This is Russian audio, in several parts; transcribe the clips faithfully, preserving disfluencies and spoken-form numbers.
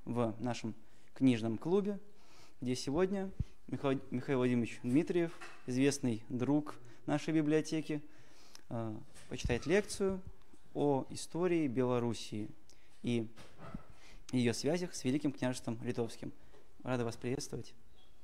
в нашем книжном клубе, где сегодня Михаил, Михаил Владимирович Дмитриев, известный друг нашей библиотеки, почитает лекцию о истории Белоруссии и ее связях с Великим княжеством Литовским. Рада вас приветствовать.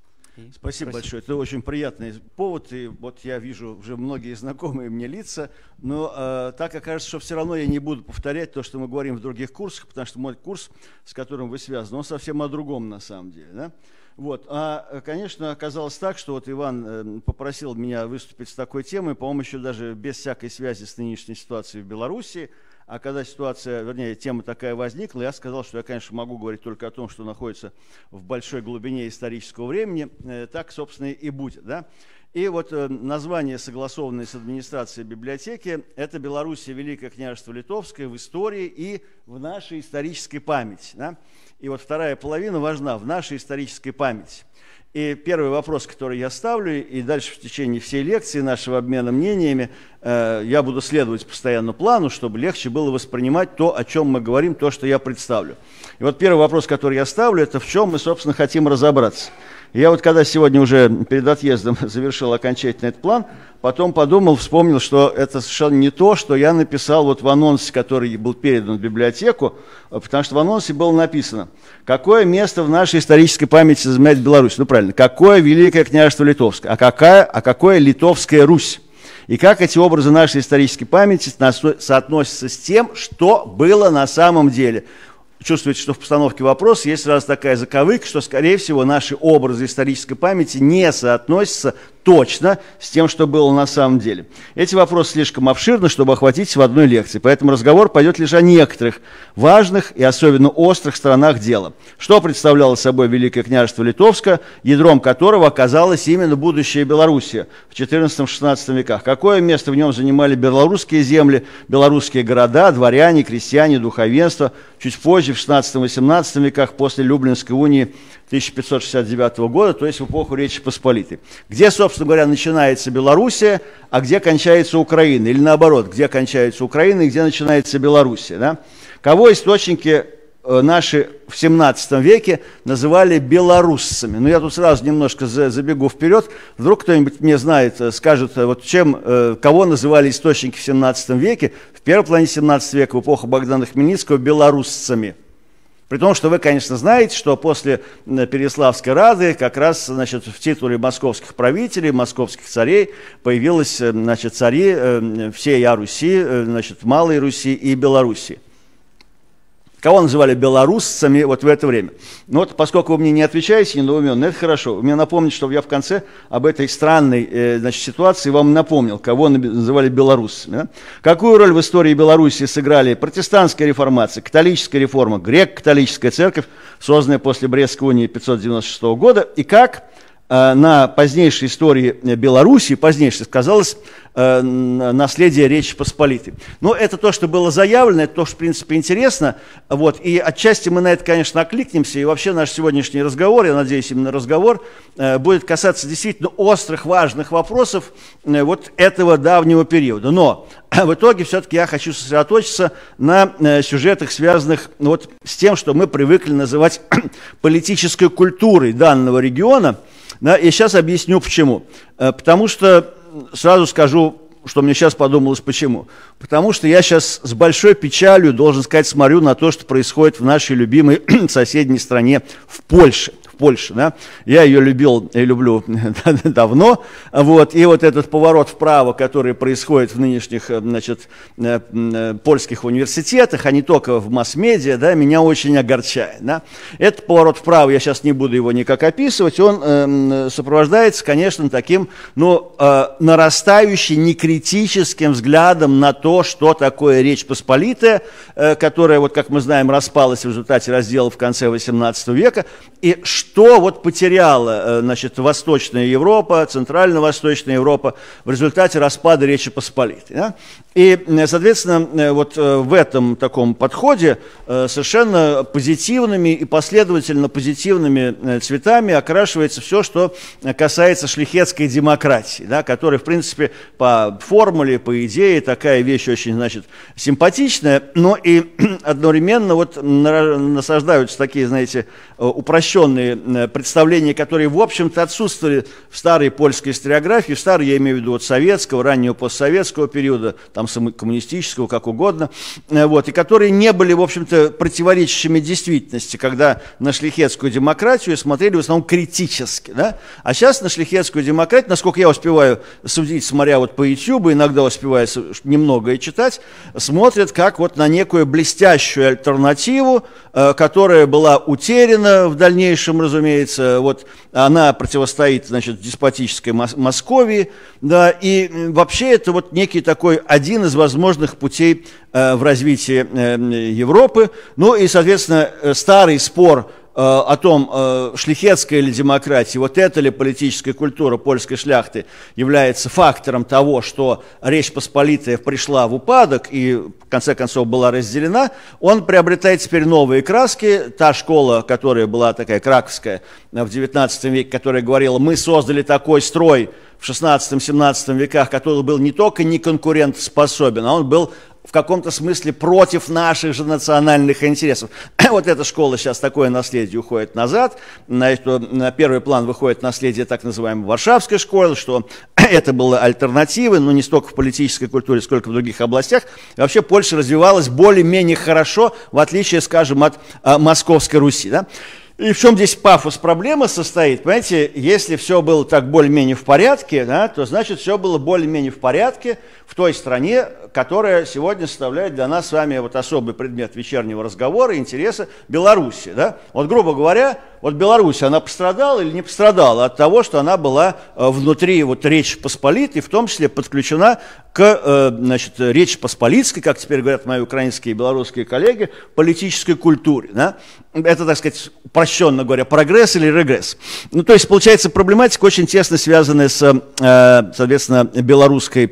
И Спасибо просим. большое. Это очень приятный повод. И вот я вижу уже многие знакомые мне лица. Но э, так окажется, что все равно я не буду повторять то, что мы говорим в других курсах, потому что мой курс, с которым вы связаны, он совсем о другом на самом деле. Да? Вот. А, конечно, оказалось так, что вот Иван э, попросил меня выступить с такой темой, по-моему, еще даже без всякой связи с нынешней ситуацией в Беларуси. А когда ситуация, вернее, тема такая возникла, я сказал, что я, конечно, могу говорить только о том, что находится в большой глубине исторического времени. Так, собственно, и будет. Да? И вот название, согласованное с администрацией библиотеки, это «Белоруссия, Великое княжество Литовское в истории и в нашей исторической памяти». Да? И вот вторая половина важна – в нашей исторической памяти. И первый вопрос, который я ставлю, и дальше в течение всей лекции нашего обмена мнениями э, я буду следовать постоянно плану, чтобы легче было воспринимать то, о чем мы говорим, то, что я представлю. И вот первый вопрос, который я ставлю, это в чем мы, собственно, хотим разобраться. Я вот когда сегодня уже перед отъездом завершил окончательно этот план, потом подумал, вспомнил, что это совершенно не то, что я написал вот в анонсе, который был передан в библиотеку, потому что в анонсе было написано, какое место в нашей исторической памяти занимает Беларусь. Ну правильно, какое Великое княжество Литовское, а, какая, а какое Литовская Русь. И как эти образы нашей исторической памяти соотносятся с тем, что было на самом деле. Чувствуете, что в постановке вопроса есть сразу такая заковыка, что, скорее всего, наши образы исторической памяти не соотносятся точно с тем, что было на самом деле. Эти вопросы слишком обширны, чтобы охватить в одной лекции, поэтому разговор пойдет лишь о некоторых важных и особенно острых сторонах дела. Что представляло собой Великое княжество Литовское, ядром которого оказалась именно будущая Белоруссия в четырнадцатом-шестнадцатом веках? Какое место в нем занимали белорусские земли, белорусские города, дворяне, крестьяне, духовенство? Чуть позже, в шестнадцатом-восемнадцатом веках, после Люблинской унии тысяча пятьсот шестьдесят девятого года, то есть в эпоху Речи Посполитой. Где, собственно говоря, начинается Белоруссия, а где кончается Украина? Или наоборот, где кончается Украина и где начинается Белоруссия? Да? Кого источники наши в семнадцатом веке называли белоруссами? Ну, я тут сразу немножко забегу вперед. Вдруг кто-нибудь мне знает, скажет, вот чем, кого называли источники в семнадцатом веке, в первой половине семнадцатого века, в эпоху Богдана Хмельницкого, белоруссами. При том, что вы, конечно, знаете, что после Переяславской Рады как раз, значит, в титуле московских правителей, московских царей появились, значит, цари всей Руси, значит, Малой Руси и Белоруссии. Кого называли белоруссами вот в это время? Ну вот, поскольку вы мне не отвечаете недоуменно, это хорошо. Вы мне напомните, чтобы я в конце об этой странной э, значит, ситуации вам напомнил, кого называли белоруссами. Да? Какую роль в истории Белоруссии сыграли протестантская реформация, католическая реформа, греко-католическая церковь, созданная после Брестской унии пятьсот девяносто шестого года, и как э, на позднейшей истории Белоруссии, позднейшей, сказалось э, наследие Речи Посполитой. Но это то, что было заявлено, это то, что, в принципе, интересно. Вот, и отчасти мы на это, конечно, окликнемся. И вообще наш сегодняшний разговор, я надеюсь, именно разговор, э, будет касаться действительно острых, важных вопросов э, вот этого давнего периода. Но в итоге все-таки я хочу сосредоточиться на э, сюжетах, связанных вот с тем, что мы привыкли называть политической культурой данного региона. Да, и сейчас объясню, почему. Э, потому что сразу скажу, что мне сейчас подумалось, почему. Потому что я сейчас с большой печалью, должен сказать, смотрю на то, что происходит в нашей любимой соседней стране, в Польше. Польши, да? Я ее любил и люблю давно, вот, и вот этот поворот вправо, который происходит в нынешних, значит, польских университетах, а не только в масс-медиа, да, меня очень огорчает, да? Этот поворот вправо, я сейчас не буду его никак описывать, он э, сопровождается, конечно, таким, ну, э, нарастающим, некритическим взглядом на то, что такое Речь Посполитая, э, которая, вот, как мы знаем, распалась в результате раздела в конце восемнадцатого века, и что вот потеряла, значит, Восточная Европа, Центрально-Восточная Европа в результате распада Речи Посполитой. Да? И, соответственно, вот в этом таком подходе совершенно позитивными и последовательно позитивными цветами окрашивается все, что касается шляхетской демократии, да, которая, в принципе, по формуле, по идее, такая вещь очень, значит, симпатичная, но и одновременно вот насаждаются такие, знаете, упрощенные представления, которые, в общем-то, отсутствовали в старой польской историографии, в старой, я имею в виду, вот советского, раннего постсоветского периода, там, коммунистического, как угодно, вот, и которые не были, в общем-то, противоречащими действительности, когда на шляхетскую демократию смотрели в основном критически, да? А сейчас на шляхетскую демократию, насколько я успеваю судить, смотря вот по YouTube, иногда успеваю немного и читать, смотрят как вот на некую блестящую альтернативу, которая была утеряна в дальнейшем, разумеется, вот она противостоит, значит, деспотической Московии, да, и вообще это вот некий такой один из возможных путей э, в развитии э, Европы. Ну и, соответственно, старый спор э, о том, э, шляхетская или демократия, вот эта ли политическая культура польской шляхты является фактором того, что Речь Посполитая пришла в упадок и, в конце концов, была разделена, он приобретает теперь новые краски. Та школа, которая была такая краковская в девятнадцатом веке, которая говорила, мы создали такой строй в шестнадцатом-семнадцатом веках, который был не только не конкурентоспособен, а он был в каком-то смысле против наших же национальных интересов. Вот эта школа сейчас, такое наследие уходит назад. На, это, на первый план выходит наследие так называемой Варшавской школы, что это было альтернативой, но не столько в политической культуре, сколько в других областях. И вообще Польша развивалась более-менее хорошо, в отличие, скажем, от а, Московской Руси. Да? И в чем здесь пафос проблемы состоит? Понимаете, если все было так более-менее в порядке, да, то значит все было более-менее в порядке в той стране, которая сегодня составляет для нас с вами вот особый предмет вечернего разговора и интереса – Белоруссия. Да? Вот, грубо говоря, вот Беларусь, она пострадала или не пострадала от того, что она была внутри вот Речи Посполитой, в том числе подключена к, значит, Речи Посполитской, как теперь говорят мои украинские и белорусские коллеги, политической культуре. Да? Это, так сказать, упрощенно говоря, прогресс или регресс. Ну, то есть, получается, проблематика очень тесно связанная с, соответственно, белорусской,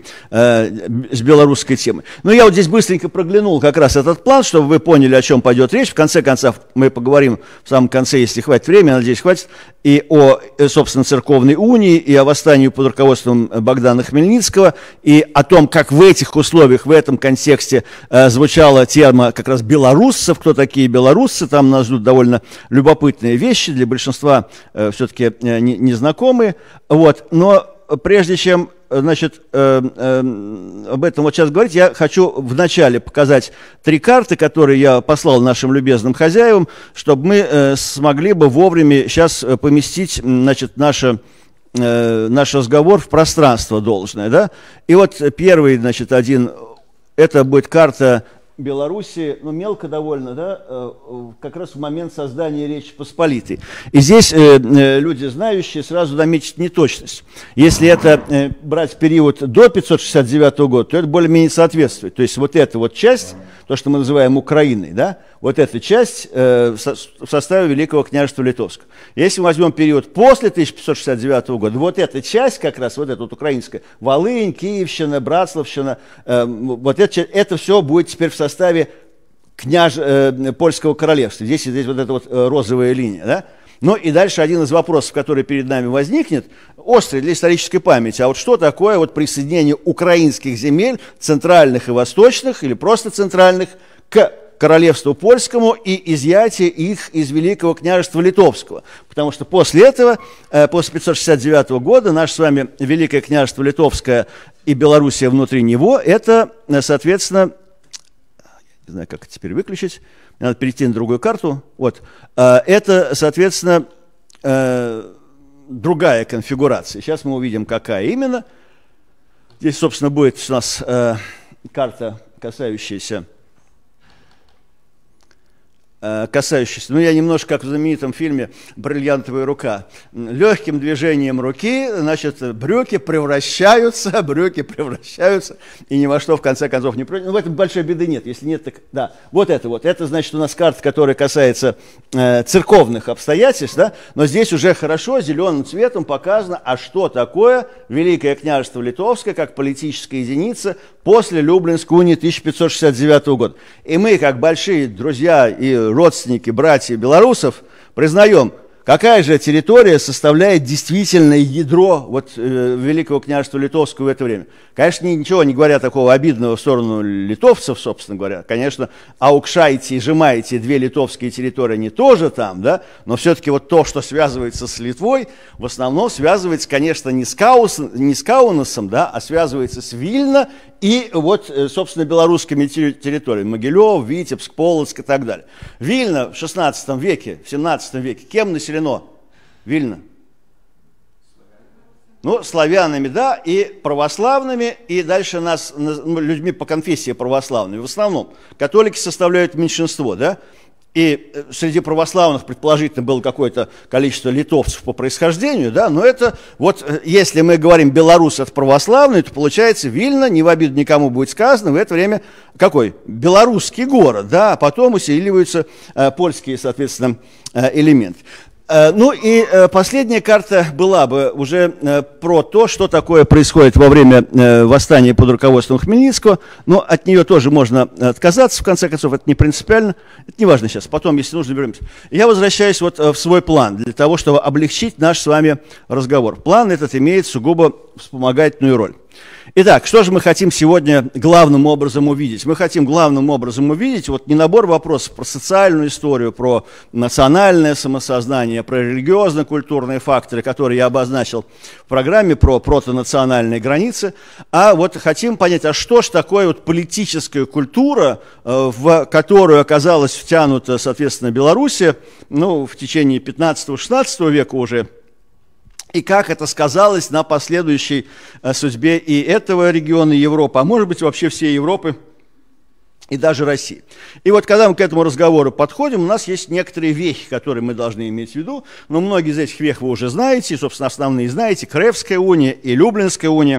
с белорусской темой. Но я вот здесь быстренько проглянул как раз этот план, чтобы вы поняли, о чем пойдет речь. В конце концов, мы поговорим в самом конце, если хватит времени, надеюсь, хватит, и о, собственно, церковной унии, и о восстании под руководством Богдана Хмельницкого, и о том, как в этих условиях, в этом контексте э, звучала терма как раз белоруссов, кто такие белоруссы, там нас ждут довольно любопытные вещи, для большинства э, все-таки э, незнакомые, вот, но прежде чем, значит, э, э, об этом вот сейчас говорить, я хочу вначале показать три карты, которые я послал нашим любезным хозяевам, чтобы мы э, смогли бы вовремя сейчас поместить, значит, наше, э, наш разговор в пространство должное, да. И вот первый, значит, один, это будет карта Белоруссии, ну, мелко довольно, да, как раз в момент создания Речи Посполитой. И здесь э, люди, знающие, сразу заметят неточность. Если это э, брать период до пятьсот шестьдесят девятого года, то это более-менее соответствует. То есть вот эта вот часть, то, что мы называем Украиной, да, вот эта часть э, в составе Великого княжества Литовского. Если мы возьмем период после тысяча пятьсот шестьдесят девятого года, вот эта часть, как раз вот эта вот украинская, Волынь, Киевщина, Братславщина, э, вот это, это все будет теперь в составе княж, э, Польского королевства. Здесь, здесь вот эта вот э, розовая линия, да? Ну и дальше один из вопросов, который перед нами возникнет, острый для исторической памяти. А вот что такое вот присоединение украинских земель, центральных и восточных, или просто центральных, к королевству польскому и изъятие их из Великого княжества Литовского? Потому что после этого, после пятьсот шестьдесят девятого года, наше с вами Великое княжество Литовское и Белоруссия внутри него, это, соответственно, не знаю, как это теперь выключить, надо перейти на другую карту, вот, это, соответственно, другая конфигурация. Сейчас мы увидим, какая именно. Здесь, собственно, будет у нас карта, касающаяся касающийся, ну я немножко как в знаменитом фильме «Бриллиантовая рука». Легким движением руки, значит, брюки превращаются, брюки превращаются, и ни во что в конце концов не пройдет. Ну, в этом большой беды нет, если нет, так да. Вот это вот, это значит у нас карта, которая касается э, церковных обстоятельств, да, но здесь уже хорошо зеленым цветом показано, а что такое Великое княжество Литовское, как политическая единица после Люблинской унии тысяча пятьсот шестьдесят девятого года. И мы, как большие друзья и родственники, братья белорусов, признаем, какая же территория составляет действительное ядро вот, э, Великого княжества Литовского в это время. Конечно, ничего не говоря такого обидного в сторону литовцев, собственно говоря. Конечно, Аукшайте и Жемайте, две литовские территории, они тоже там, да, но все-таки вот то, что связывается с Литвой, в основном связывается, конечно, не с, Каус, не с Каунасом, да, а связывается с Вильно и вот, собственно, белорусскими территориями. Могилев, Витебск, Полоцк и так далее. Вильно в шестнадцатом веке, в семнадцатом веке, кем населено? Вильно? Ну, славянами, да, и православными, и дальше нас, ну, людьми по конфессии православными. В основном католики составляют меньшинство, да, и среди православных, предположительно, было какое-то количество литовцев по происхождению, да, но это, вот, если мы говорим белорус от православный, то получается Вильно, не в обиду никому будет сказано, в это время какой? Белорусский город, да, а потом усиливаются э, польские, соответственно, э, элементы. Ну и последняя карта была бы уже про то, что такое происходит во время восстания под руководством Хмельницкого, но от нее тоже можно отказаться, в конце концов, это не принципиально, это не важно сейчас, потом, если нужно, вернемся. Я возвращаюсь вот в свой план для того, чтобы облегчить наш с вами разговор. План этот имеет сугубо вспомогательную роль. Итак, что же мы хотим сегодня главным образом увидеть? Мы хотим главным образом увидеть вот не набор вопросов про социальную историю, про национальное самосознание, про религиозно-культурные факторы, которые я обозначил в программе, про протонациональные границы, а вот хотим понять, а что же такое вот политическая культура, в которую оказалась втянута, соответственно, Белоруссия, ну, в течение пятнадцатого-шестнадцатого века уже, и как это сказалось на последующей э, судьбе и этого региона Европы, а может быть вообще всей Европы и даже России. И вот когда мы к этому разговору подходим, у нас есть некоторые вехи, которые мы должны иметь в виду, но многие из этих вех вы уже знаете, и, собственно, основные знаете, Кревская уния и Люблинская уния.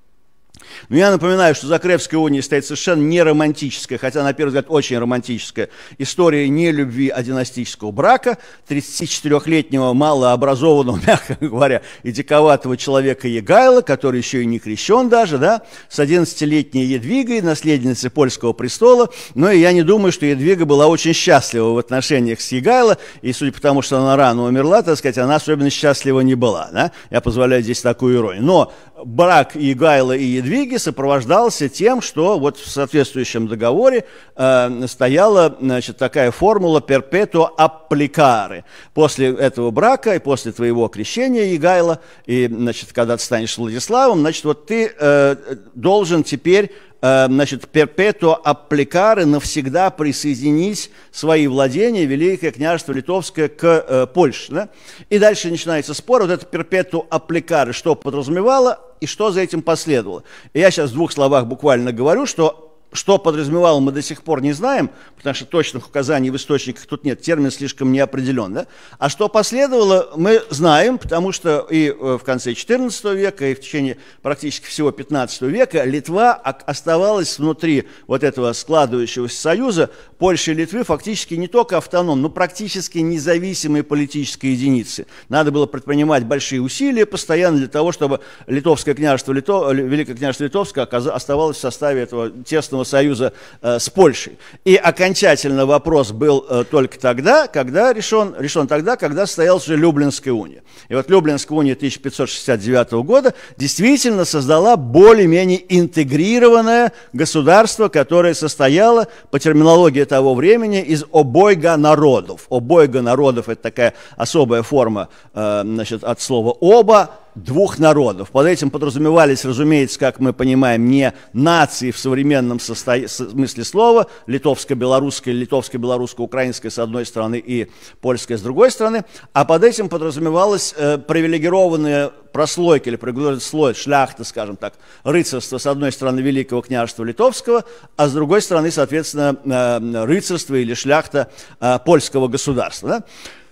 Но я напоминаю, что за Кревской унией стоит совершенно не романтическая, хотя на первый взгляд очень романтическая история не любви, а династического брака тридцатичетырёхлетнего малообразованного, мягко говоря, и диковатого человека Егайла, который еще и не крещен даже, да, с одиннадцатилетней Едвигой, наследницей польского престола. Но и я не думаю, что Едвига была очень счастлива в отношениях с Егайло, и судя по тому, что она рано умерла, так сказать, она особенно счастлива не была. Да? Я позволяю здесь такую иронию. Но брак Егайла и Едвиги сопровождался тем, что вот в соответствующем договоре э, стояла, значит, такая формула perpetuo applicare. После этого брака и после твоего крещения, Егайла, и, значит, когда ты станешь Владиславом, значит, вот ты э, должен теперь, э, значит, perpetuo applicare, навсегда присоединить свои владения, Великое княжество Литовское, к э, Польше. Да? И дальше начинается спор, вот это perpetuo applicare, что подразумевало, и что за этим последовало. И я сейчас в двух словах буквально говорю, что что подразумевало, мы до сих пор не знаем, потому что точных указаний в источниках тут нет, термин слишком неопределен. Да? А что последовало, мы знаем, потому что и в конце четырнадцатого века, и в течение практически всего пятнадцатого века Литва оставалась внутри вот этого складывающегося союза Польши и Литвы фактически не только автономной, но практически независимой политической единицы. Надо было предпринимать большие усилия постоянно для того, чтобы Литовское княжество, Лито... Великое княжество Литовское оставалось в составе этого тесного союза э, с Польшей. И окончательно вопрос был э, только тогда, когда решен, решен тогда, когда состоялась уже Люблинская уния. И вот Люблинская уния тысяча пятьсот шестьдесят девятого года действительно создала более-менее интегрированное государство, которое состояло, по терминологии того времени, из обойга народов. Обойга народов – это такая особая форма, э, значит, от слова «оба», двух народов. Под этим подразумевались, разумеется, как мы понимаем, не нации в современном состо... смысле слова, литовско-белорусская, литовско-белорусско-украинская с одной стороны и польская с другой стороны, а под этим подразумевалась э, привилегированная прослойка или привилегированный слой, шляхта, скажем так, рыцарство с одной стороны Великого княжества Литовского, а с другой стороны, соответственно, э, рыцарство или шляхта э, польского государства. Да?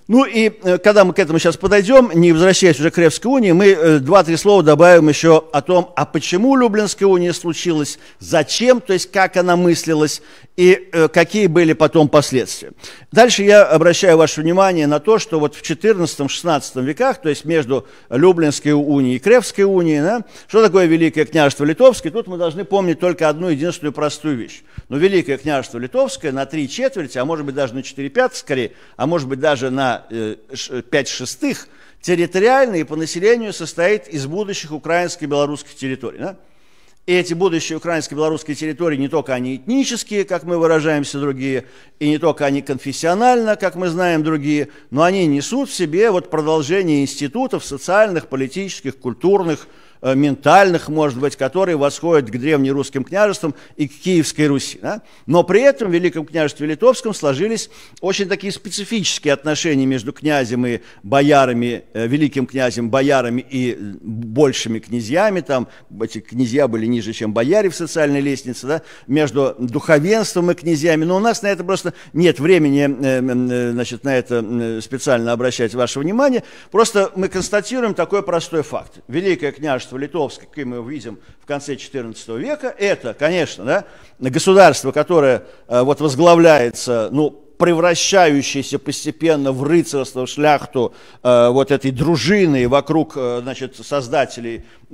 Ну и когда мы к этому сейчас подойдем, не возвращаясь уже к Кревской унии, мы два-три слова добавим еще о том, а почему Люблинская уния случилась, зачем, то есть как она мыслилась и какие были потом последствия. Дальше я обращаю ваше внимание на то, что вот в четырнадцатом-шестнадцатом веках, то есть между Люблинской унией и Кревской унией, да, что такое Великое княжество Литовское, тут мы должны помнить только одну единственную простую вещь. Но Великое княжество Литовское на три четверти, а может быть даже на четыре пятых скорее, а может быть даже на пять шестых, территориально и по населению состоит из будущих украинских и белорусских территорий. Да? И эти будущие украинские и белорусские территории, не только они этнические, как мы выражаемся, другие, и не только они конфессионально, как мы знаем, другие, но они несут в себе вот продолжение институтов социальных, политических, культурных, ментальных, может быть, которые восходят к древнерусским княжествам и к Киевской Руси. Да? Но при этом в Великом княжестве Литовском сложились очень такие специфические отношения между князем и боярами, э, великим князем, боярами и большими князьями. Там эти князья были ниже, чем бояре в социальной лестнице, да? Между духовенством и князьями. Но у нас на это просто нет времени, э, э, значит, на это специально обращать ваше внимание. Просто мы констатируем такой простой факт. Великое княжество Литовское, как мы видим в конце четырнадцатого века, это, конечно, да, государство, которое э, вот возглавляется, ну, превращающейся постепенно в рыцарство, в шляхту э, вот этой дружины вокруг, э, значит, создателей, э,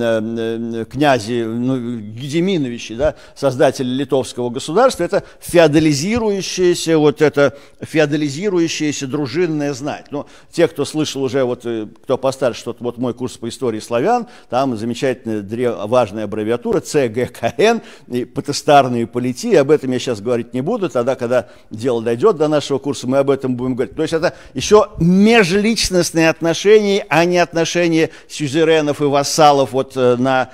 э, князи, ну, Гедеминовичи, да, создатели литовского государства, это феодализирующаяся, вот это феодализирующаяся дружинная знать. Ну, те, кто слышал уже, вот, кто постарше, что вот мой курс по истории славян, там замечательная, древ... важная аббревиатура Цэ Гэ Ка Эн, и потестарные политии, об этом я сейчас говорить не буду, тогда, когда дело дойдет дойдет до нашего курса, мы об этом будем говорить. То есть это еще межличностные отношения, а не отношения сюзеренов и вассалов вот на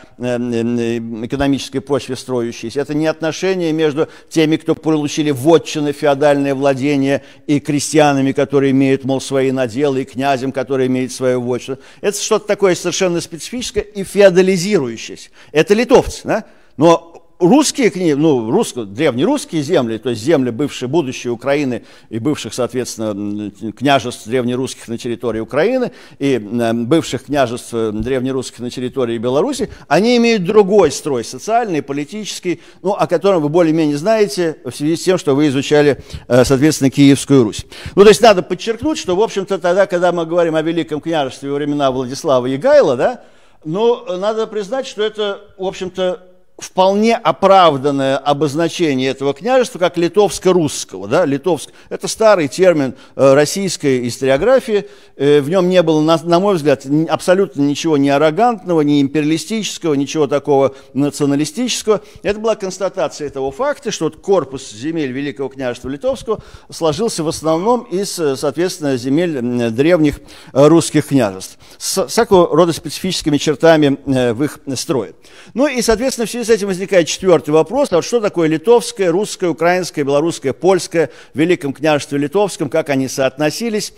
экономической почве строящиеся. Это не отношения между теми, кто получили вотчины, феодальное владение, и крестьянами, которые имеют, мол, свои наделы, и князем, который имеет свою вотчину. Это что-то такое совершенно специфическое и феодализирующееся. Это литовцы, да? Но русские книги, ну, русско, древнерусские земли, то есть земли бывшей, будущей Украины и бывших, соответственно, княжеств древнерусских на территории Украины и бывших княжеств древнерусских на территории Беларуси, они имеют другой строй, социальный, политический, ну, о котором вы более-менее знаете в связи с тем, что вы изучали, соответственно, Киевскую Русь. Ну, то есть надо подчеркнуть, что, в общем-то, тогда, когда мы говорим о Великом княжестве во времена Владислава Егайла, да, ну, надо признать, что это, в общем-то, вполне оправданное обозначение этого княжества как литовско-русского. Да? Литовск – это старый термин э, российской историографии. Э, в нем не было, на, на мой взгляд, абсолютно ничего ни аррогантного, ни империалистического, ничего такого националистического. Это была констатация этого факта, что вот корпус земель Великого княжества Литовского сложился в основном из, соответственно, земель древних русских княжеств с всякого рода специфическими чертами э, в их строе. Ну и, соответственно, в связи с этим возникает четвертый вопрос, а вот что такое литовское, русское, украинское, белорусское, польское в Великом княжестве Литовском, как они соотносились.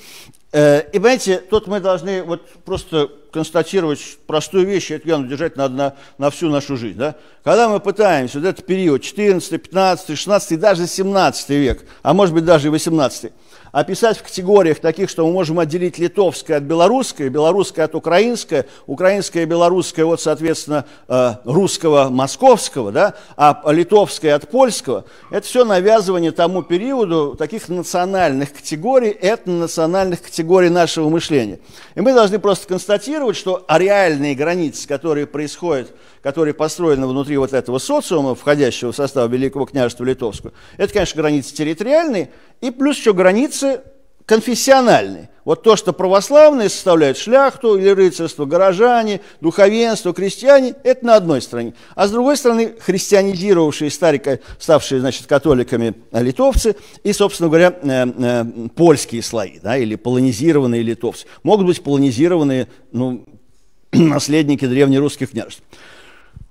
И, понимаете, тут мы должны вот просто констатировать простую вещь, эту яну держать надо на, на всю нашу жизнь. Да? Когда мы пытаемся вот этот период четырнадцатый, пятнадцатый, шестнадцатый, даже семнадцатый век, а может быть даже и восемнадцатый, описать в категориях таких, что мы можем отделить литовское от белорусское, белорусское от украинское, украинское и белорусское от, соответственно, русского, московского, да, а литовское от польского, это все навязывание тому периоду таких национальных категорий, этнонациональных категорий нашего мышления. И мы должны просто констатировать, что реальные границы, которые происходят, которые построены внутри вот этого социума, входящего в состав Великого княжества Литовского, это, конечно, границы территориальные, и плюс еще границы конфессиональные. Вот то, что православные составляют шляхту или рыцарство, горожане, духовенство, крестьяне, это на одной стороне. А с другой стороны, христианизировавшие, старика, ставшие, значит, католиками литовцы и, собственно говоря, э, э, польские слои, да, или полонизированные литовцы. Могут быть полонизированные, ну, наследники древнерусских княжеств.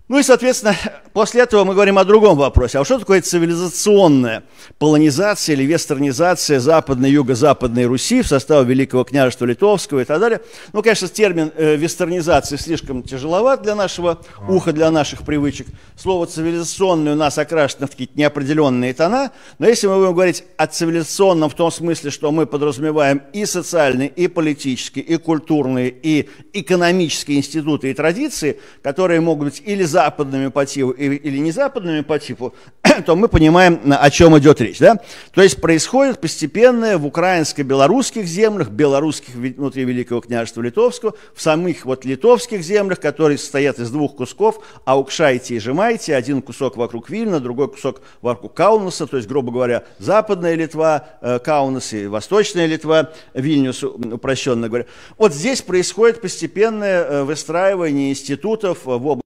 Ну и, соответственно, после этого мы говорим о другом вопросе. А что такое цивилизационная полонизация или вестернизация Западной и Юго-Западной Руси в составе Великого княжества Литовского и так далее? Ну, конечно, термин э, вестернизации слишком тяжеловат для нашего уха, для наших привычек. Слово цивилизационное у нас окрашено в какие-то неопределенные тона. Но если мы будем говорить о цивилизационном в том смысле, что мы подразумеваем и социальные, и политические, и культурные, и экономические институты и традиции, которые могут быть или за западными по типу или не западными по типу, то мы понимаем, о чем идет речь. Да? То есть происходит постепенное в украинско-белорусских землях, белорусских внутри Великого княжества Литовского, в самих вот литовских землях, которые состоят из двух кусков, Аукшайтии и Жемайтии, один кусок вокруг Вильна, другой кусок вокруг Каунаса, то есть, грубо говоря, Западная Литва, Каунас и Восточная Литва, Вильнюс, упрощенно говоря. Вот здесь происходит постепенное выстраивание институтов в области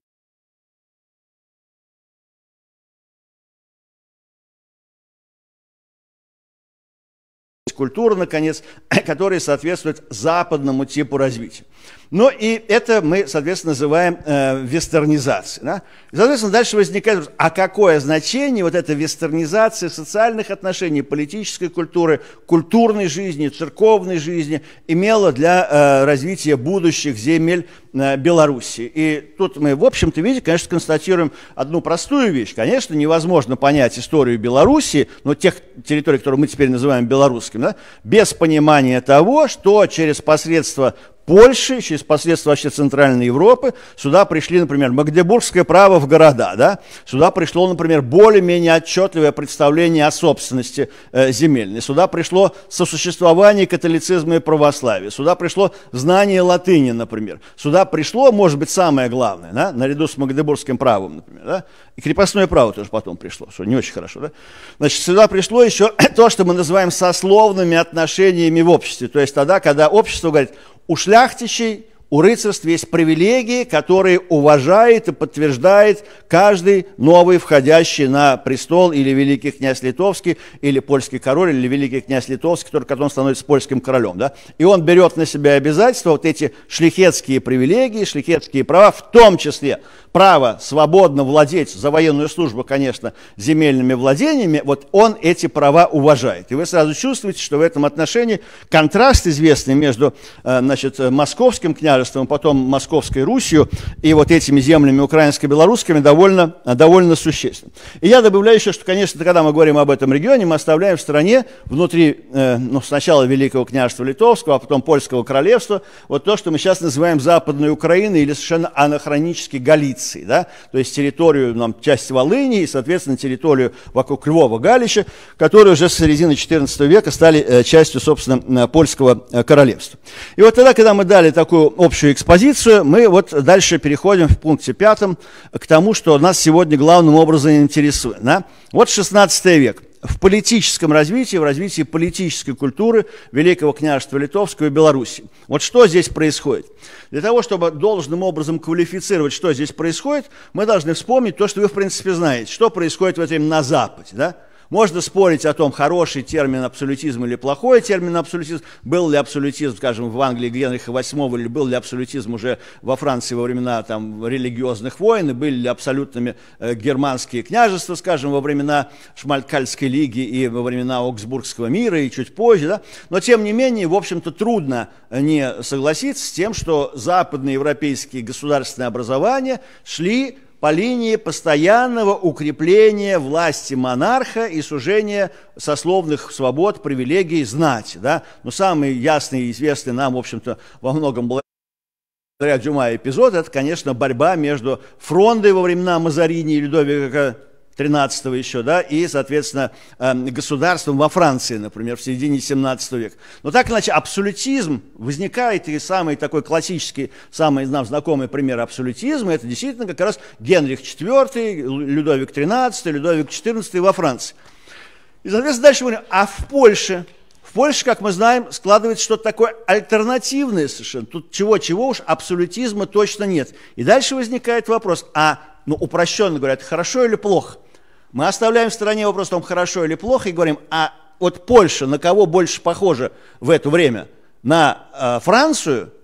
культуры, наконец, которые соответствуют западному типу развития. Ну и это мы, соответственно, называем э, вестернизацией. Да? И, соответственно, дальше возникает вопрос, а какое значение вот эта вестернизация социальных отношений, политической культуры, культурной жизни, церковной жизни имела для э, развития будущих земель э, Белоруссии. И тут мы, в общем-то, видите, конечно, констатируем одну простую вещь. Конечно, невозможно понять историю Белоруссии, но тех территорий, которые мы теперь называем белорусскими, да, без понимания того, что через посредство Польши, через посредство вообще Центральной Европы, сюда пришли, например, магдебургское право в города, да? Сюда пришло, например, более-менее отчетливое представление о собственности э, земельной, сюда пришло сосуществование католицизма и православия, сюда пришло знание латыни, например, сюда пришло, может быть, самое главное, да? Наряду с магдебургским правом, например, да? И крепостное право тоже потом пришло, что не очень хорошо, да? Значит, сюда пришло еще то, что мы называем сословными отношениями в обществе, то есть тогда, когда общество говорит, у шляхтичей, у рыцарств есть привилегии, которые уважает и подтверждает каждый новый входящий на престол или великий князь Литовский, или польский король, или великий князь Литовский, только когда он становится польским королем. Да? И он берет на себя обязательства, вот эти шляхетские привилегии, шляхетские права, в том числе право свободно владеть, за военную службу, конечно, земельными владениями, вот он эти права уважает. И вы сразу чувствуете, что в этом отношении контраст известный между значит, московским княжеством, потом Московской Русью и вот этими землями украинско-белорусскими довольно, довольно существен. И я добавляю еще, что, конечно, когда мы говорим об этом регионе, мы оставляем в стране внутри, э, ну, сначала Великого княжества Литовского, а потом Польского королевства, вот то, что мы сейчас называем Западной Украиной или совершенно анахронически Галицией. Да? То есть территорию, нам, часть Волыни и, соответственно, территорию вокруг Львова-Галича, которые уже с середины четырнадцатого века стали э, частью, собственно, Польского э, королевства. И вот тогда, когда мы дали такую общую экспозицию, мы вот дальше переходим в пункте пятом к тому, что нас сегодня главным образом интересует. Да? Вот шестнадцатый век. В политическом развитии, в развитии политической культуры Великого княжества Литовского и Белоруссии. Вот что здесь происходит? Для того, чтобы должным образом квалифицировать, что здесь происходит, мы должны вспомнить то, что вы, в принципе, знаете, что происходит в это время на Западе. Да? Можно спорить о том, хороший термин абсолютизм или плохой термин абсолютизм, был ли абсолютизм, скажем, в Англии Генриха восьмого, или был ли абсолютизм уже во Франции во времена там, религиозных войн, и были ли абсолютными э, германские княжества, скажем, во времена Шмалькальской лиги и во времена Оксбургского мира и чуть позже. Да? Но, тем не менее, в общем-то, трудно не согласиться с тем, что западноевропейские государственные образования шли по линии постоянного укрепления власти монарха и сужения сословных свобод, привилегий знати. Да? Но самый ясный и известный нам, в общем-то, во многом благодаря Дюма эпизод, это, конечно, борьба между Фрондой во времена Мазарини и Людовика тринадцатого еще, да, и, соответственно, государством во Франции, например, в середине семнадцатого века. Но так иначе абсолютизм возникает, и самый такой классический, самый нам знакомый пример абсолютизма, это действительно как раз Генрих четвёртый, Людовик тринадцатый, Людовик четырнадцатый во Франции. И, соответственно, дальше мы говорим, а в Польше? В Польше, как мы знаем, складывается что-то такое альтернативное совершенно. Тут чего-чего уж абсолютизма точно нет. И дальше возникает вопрос, а, ну, упрощенно говоря, это хорошо или плохо? Мы оставляем в стороне вопрос о том, хорошо или плохо, и говорим, а вот Польша на кого больше похожа в это время? На э, Францию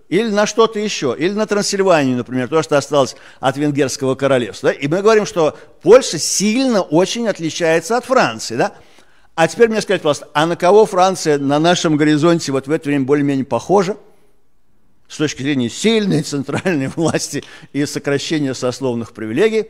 или на что-то еще, или на Трансильванию, например, то, что осталось от венгерского королевства. Да? И мы говорим, что Польша сильно очень отличается от Франции. Да? А теперь мне скажите, пожалуйста, а на кого Франция на нашем горизонте вот в это время более-менее похожа? С точки зрения сильной центральной власти и сокращения сословных привилегий.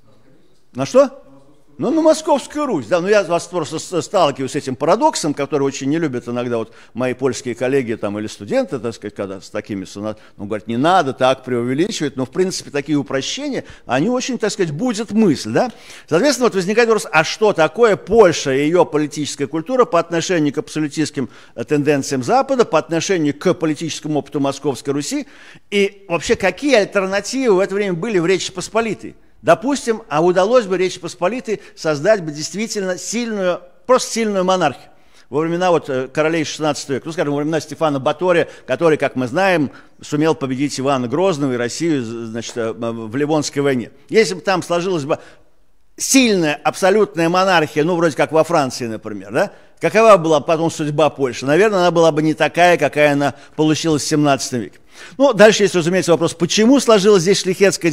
На что? Ну, на Московскую Русь, да, ну я вас просто сталкиваюсь с этим парадоксом, который очень не любят иногда вот мои польские коллеги там или студенты, так сказать, когда с такими, ну, говорят, не надо так преувеличивать, но в принципе такие упрощения, они очень, так сказать, будут мысль, да. Соответственно, вот возникает вопрос, а что такое Польша и ее политическая культура по отношению к абсолютистским тенденциям Запада, по отношению к политическому опыту Московской Руси, и вообще какие альтернативы в это время были в Речи Посполитой? Допустим, а удалось бы Речи Посполитой создать бы действительно сильную, просто сильную монархию. Во времена вот королей шестнадцатого века, ну, скажем, во времена Стефана Батория, который, как мы знаем, сумел победить Ивана Грозного и Россию, значит, в Ливонской войне. Если бы там сложилась бы сильная абсолютная монархия, ну, вроде как во Франции, например, да, какова была потом судьба Польши? Наверное, она была бы не такая, какая она получилась в семнадцатом веке. Ну, дальше есть, разумеется, вопрос, почему сложилась здесь шляхетская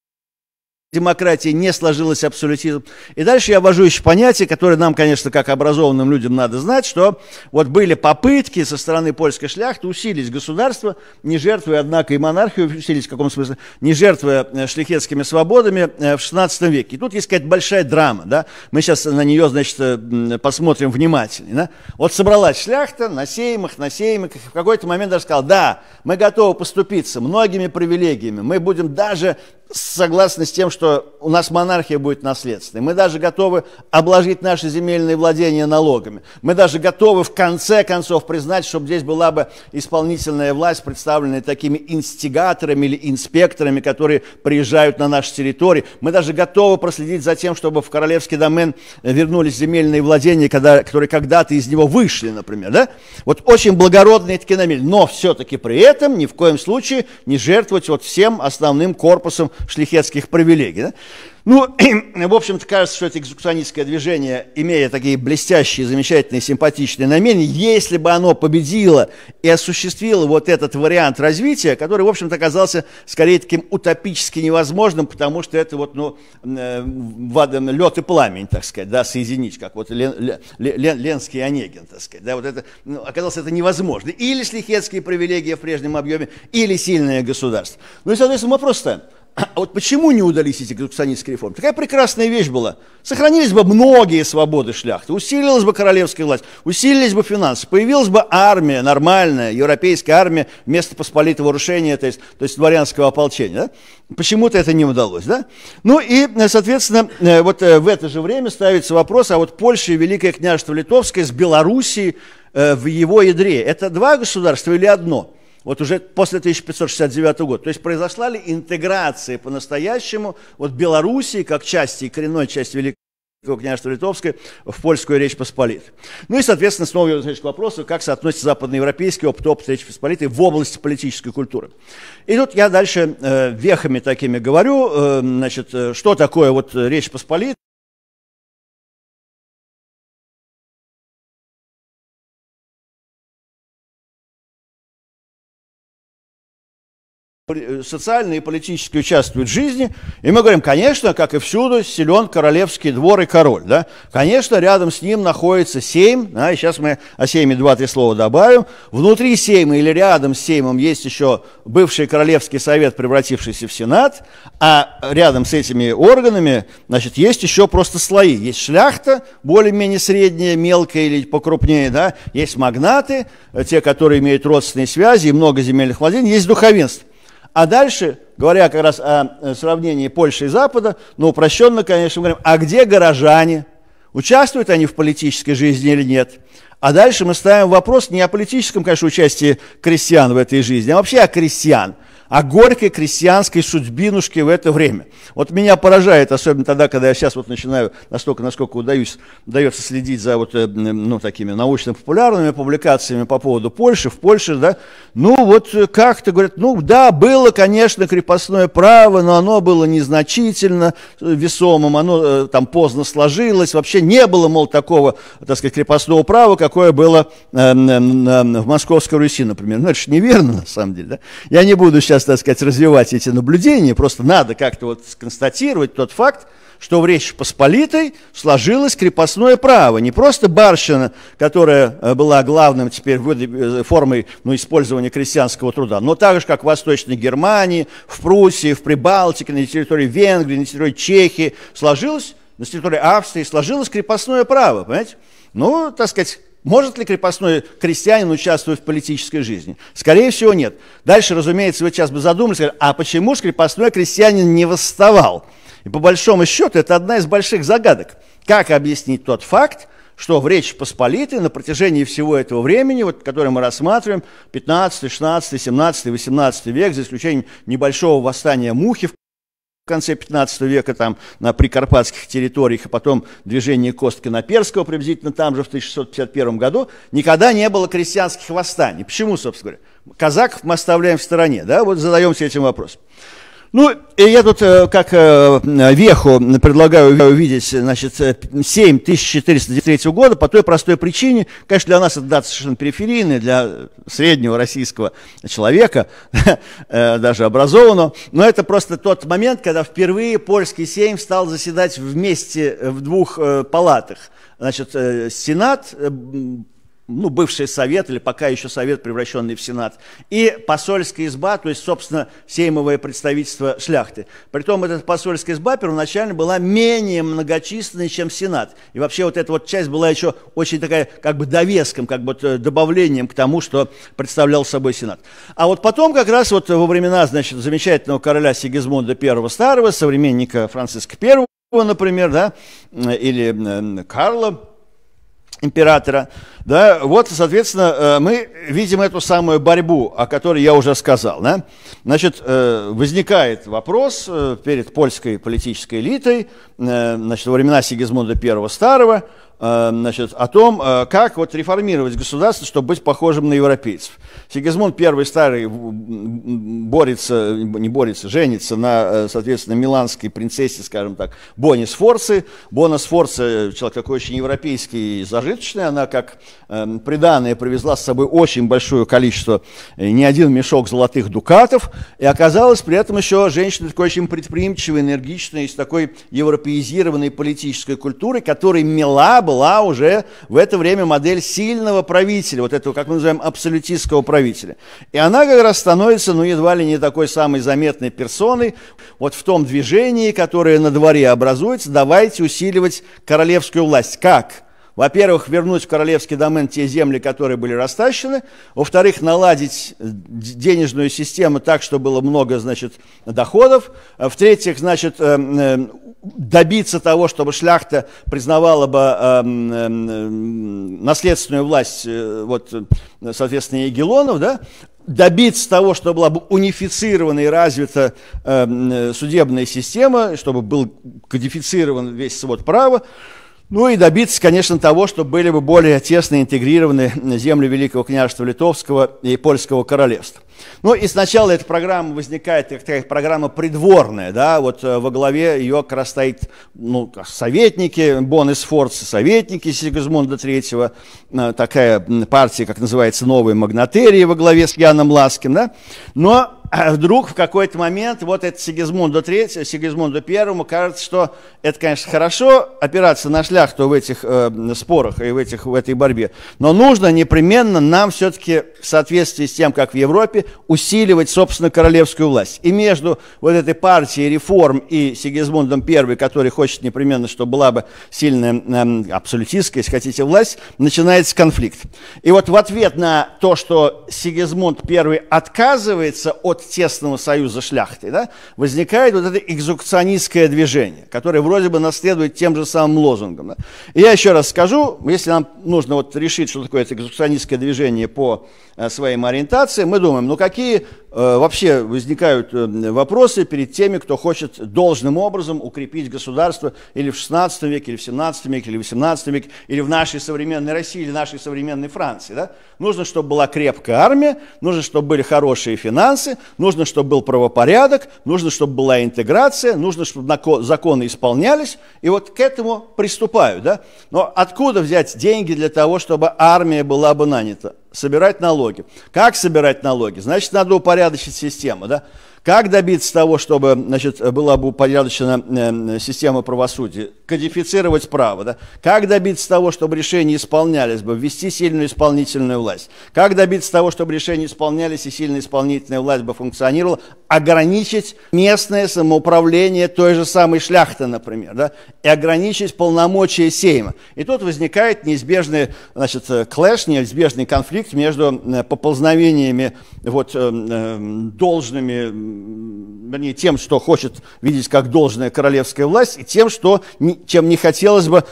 демократии, не сложилось абсолютизм. И дальше я ввожу еще понятие, которое нам, конечно, как образованным людям надо знать, что вот были попытки со стороны польской шляхты усилить государство, не жертвуя, однако, и монархию, усилить в каком смысле, не жертвуя шляхетскими свободами в шестнадцатом веке. И тут есть какая-то большая драма, да, мы сейчас на нее, значит, посмотрим внимательнее, да. Вот собралась шляхта на сеймах, на сеймах, и в какой-то момент даже сказал, да, мы готовы поступиться многими привилегиями, мы будем даже согласны с тем, что у нас монархия будет наследственной. Мы даже готовы обложить наши земельные владения налогами. Мы даже готовы в конце концов признать, чтобы здесь была бы исполнительная власть, представленная такими инстигаторами или инспекторами, которые приезжают на наши территории. Мы даже готовы проследить за тем, чтобы в королевский домен вернулись земельные владения, когда, которые когда-то из него вышли, например. Да? Вот очень благородные такие намерения. Но все-таки при этом ни в коем случае не жертвовать вот всем основным корпусом шляхетских привилегий. Да? Ну, в общем-то, кажется, что это экзекуционистское движение, имея такие блестящие, замечательные, симпатичные намерения, если бы оно победило и осуществило вот этот вариант развития, который, в общем-то, оказался скорее таким утопически невозможным, потому что это вот, ну, лед и пламень, так сказать, да, соединить, как вот Лен, Лен, Лен, Ленский и Онегин, так сказать, да, вот это, ну, оказалось это невозможно. Или шляхетские привилегии в прежнем объеме, или сильное государство. Ну и, соответственно, вопрос ставим. А вот почему не удались эти экзекуционистские реформы? Такая прекрасная вещь была. Сохранились бы многие свободы шляхты, усилилась бы королевская власть, усилились бы финансы, появилась бы армия, нормальная, европейская армия вместо посполитого рушения, то есть, то есть дворянского ополчения. Да? Почему-то это не удалось. Да? Ну и, соответственно, вот в это же время ставится вопрос, а вот Польша и Великое княжество Литовское с Белоруссией в его ядре, это два государства или одно? Вот уже после тысяча пятьсот шестьдесят девятого года. То есть произошла ли интеграция по-настоящему вот Белоруссии, как части, коренной части Великого княжества Литовское, в польскую Речь Посполитую. Ну и, соответственно, снова возвращаясь к вопросу, как соотносится западноевропейский опыт, опыт Речи Посполитой в области политической культуры. И тут я дальше э, вехами такими говорю, э, значит, что такое вот Речь Посполитая. Социально и политически участвуют в жизни, и мы говорим, конечно, как и всюду, силен королевский двор и король, да? Конечно, рядом с ним находится сейм, да? И сейчас мы о сейме два-три слова добавим. Внутри сейма или рядом с сеймом есть еще бывший королевский совет, превратившийся в сенат, а рядом с этими органами, значит, есть еще просто слои. Есть шляхта, более-менее средняя, мелкая или покрупнее, да? Есть магнаты, те, которые имеют родственные связи и много земельных владений, есть духовенство. А дальше, говоря как раз о сравнении Польши и Запада, ну, упрощенно, конечно, мы говорим, а где горожане? Участвуют они в политической жизни или нет? А дальше мы ставим вопрос не о политическом, конечно, участии крестьян в этой жизни, а вообще о крестьян. о горькой крестьянской судьбинушке в это время. Вот меня поражает, особенно тогда, когда я сейчас вот начинаю, настолько, насколько удаюсь, удается следить за вот, ну, такими научно-популярными публикациями по поводу Польши, в Польше, да, ну вот как-то говорят, ну да, было, конечно, крепостное право, но оно было незначительно весомым, оно там поздно сложилось, вообще не было, мол, такого, так сказать, крепостного права, какое было э, в Московской Руси, например. Ну, это же неверно, на самом деле, да? Я не буду сейчас, так сказать, развивать эти наблюдения, просто надо как-то вот констатировать тот факт, что в Речи Посполитой сложилось крепостное право. Не просто барщина, которая была главным теперь формой, ну, использования крестьянского труда, но так же, как в Восточной Германии, в Пруссии, в Прибалтике, на территории Венгрии, на территории Чехии, сложилось, на территории Австрии сложилось крепостное право, понимаете? Ну, так сказать, может ли крепостной крестьянин участвовать в политической жизни? Скорее всего, нет. Дальше, разумеется, вы сейчас бы задумались, а почему же крепостной крестьянин не восставал? И по большому счету это одна из больших загадок. Как объяснить тот факт, что в Речи Посполитой на протяжении всего этого времени, вот, которое мы рассматриваем, пятнадцатый, шестнадцатый, семнадцатый, восемнадцатый век, за исключением небольшого восстания Мухи в конце пятнадцатого века там на прикарпатских территориях, а потом движение Косткина-Перского приблизительно там же в тысяча шестьсот пятьдесят первом году, никогда не было крестьянских восстаний. Почему, собственно говоря? Казаков мы оставляем в стороне, да, вот задаемся этим вопросом. Ну, и я тут как веху предлагаю увидеть, значит, семь тысяч четыреста третьего года по той простой причине, конечно, для нас это дата совершенно периферийная, для среднего российского человека, даже образованного, но это просто тот момент, когда впервые польский сейм стал заседать вместе в двух палатах. Значит, Сенат, ну, бывший совет, или пока еще совет, превращенный в сенат, и посольская изба, то есть, собственно, сеймовое представительство шляхты. Притом, эта посольская изба первоначально была менее многочисленной, чем сенат. И вообще вот эта вот часть была еще очень такая, как бы довеском, как бы добавлением к тому, что представлял собой сенат. А вот потом как раз вот во времена, значит, замечательного короля Сигизмунда Первого Старого, современника Франциска Первого, например, да, или Карла, императора, да, вот, соответственно, мы видим эту самую борьбу, о которой я уже сказал, да. Значит, возникает вопрос перед польской политической элитой, значит, во времена Сигизмунда Первого Старого, значит, о том, как вот реформировать государство, чтобы быть похожим на европейцев. Сигизмунд Первый Старый борется, не борется, женится на, соответственно, миланской принцессе, скажем так, Боне Сфорци. Бона Сфорци, человек такой очень европейский и зажиточный, она как э, приданое привезла с собой очень большое количество, э, не один мешок золотых дукатов, и оказалась при этом еще женщина такой очень предприимчивой, энергичной, с такой европеизированной политической культурой, которой мила была уже в это время модель сильного правителя, вот этого, как мы называем, абсолютистского правителя. И она как раз становится, ну, едва ли не такой самой заметной персоной вот в том движении, которое на дворе образуется, давайте усиливать королевскую власть. Как? Во-первых, вернуть в королевский домен те земли, которые были растащены. Во-вторых, наладить денежную систему так, чтобы было много, значит, доходов. В-третьих, значит, добиться того, чтобы шляхта признавала бы наследственную власть, вот, соответственно, егелонов, да? Добиться того, чтобы была бы унифицирована и развита э, судебная система, чтобы был кодифицирован весь свод права. Ну и добиться, конечно, того, чтобы были бы более тесно интегрированы земли Великого княжества Литовского и Польского королевства. Ну и сначала эта программа возникает, как такая программа придворная, да, вот во главе ее как раз стоит, ну, советники, Бон и Сфорци, советники Сигизмунда Третьего, такая партия, как называется, Новые Магнатерии во главе с Яном Ласким, да, но вдруг в какой-то момент вот это Сигизмунду Третьему, Сигизмунду Первому кажется, что это, конечно, хорошо опираться на шляхту в этих э, спорах и в, этих, в этой борьбе, но нужно непременно нам все-таки в соответствии с тем, как в Европе, усиливать, собственно, королевскую власть. И между вот этой партией реформ и Сигизмундом Первым, который хочет непременно, чтобы была бы сильная э, абсолютистская, если хотите, власть, начинается конфликт. И вот в ответ на то, что Сигизмунд Первый отказывается от тесного союза шляхты, да, возникает вот это экзекуционистское движение, которое вроде бы наследует тем же самым лозунгам. Да. И я еще раз скажу, если нам нужно вот решить, что такое это экзекуционистское движение по э, своим ориентациям, мы думаем, ну какие вообще возникают вопросы перед теми, кто хочет должным образом укрепить государство или в шестнадцатом веке, или в семнадцатом веке, или в восемнадцатом веке, или в нашей современной России, или нашей современной Франции. Да? Нужно, чтобы была крепкая армия, нужно, чтобы были хорошие финансы, нужно, чтобы был правопорядок, нужно, чтобы была интеграция, нужно, чтобы законы исполнялись, и вот к этому приступают. Да? Но откуда взять деньги для того, чтобы армия была бы нанята? Собирать налоги. Как собирать налоги? Значит, надо упорядочить систему. Да? Как добиться того, чтобы, значит, была бы упорядочена э, система правосудия? Кодифицировать право. Да? Как добиться того, чтобы решения исполнялись бы? Ввести сильную исполнительную власть. Как добиться того, чтобы решения исполнялись и сильная исполнительная власть бы функционировала? Ограничить местное самоуправление той же самой шляхты, например. Да? И ограничить полномочия Сейма. И тут возникает неизбежный, значит, клэш, неизбежный конфликт между поползновениями вот, э, э, должными, вернее, тем, что хочет видеть как должная королевская власть, и тем, что, чем не хотелось бы,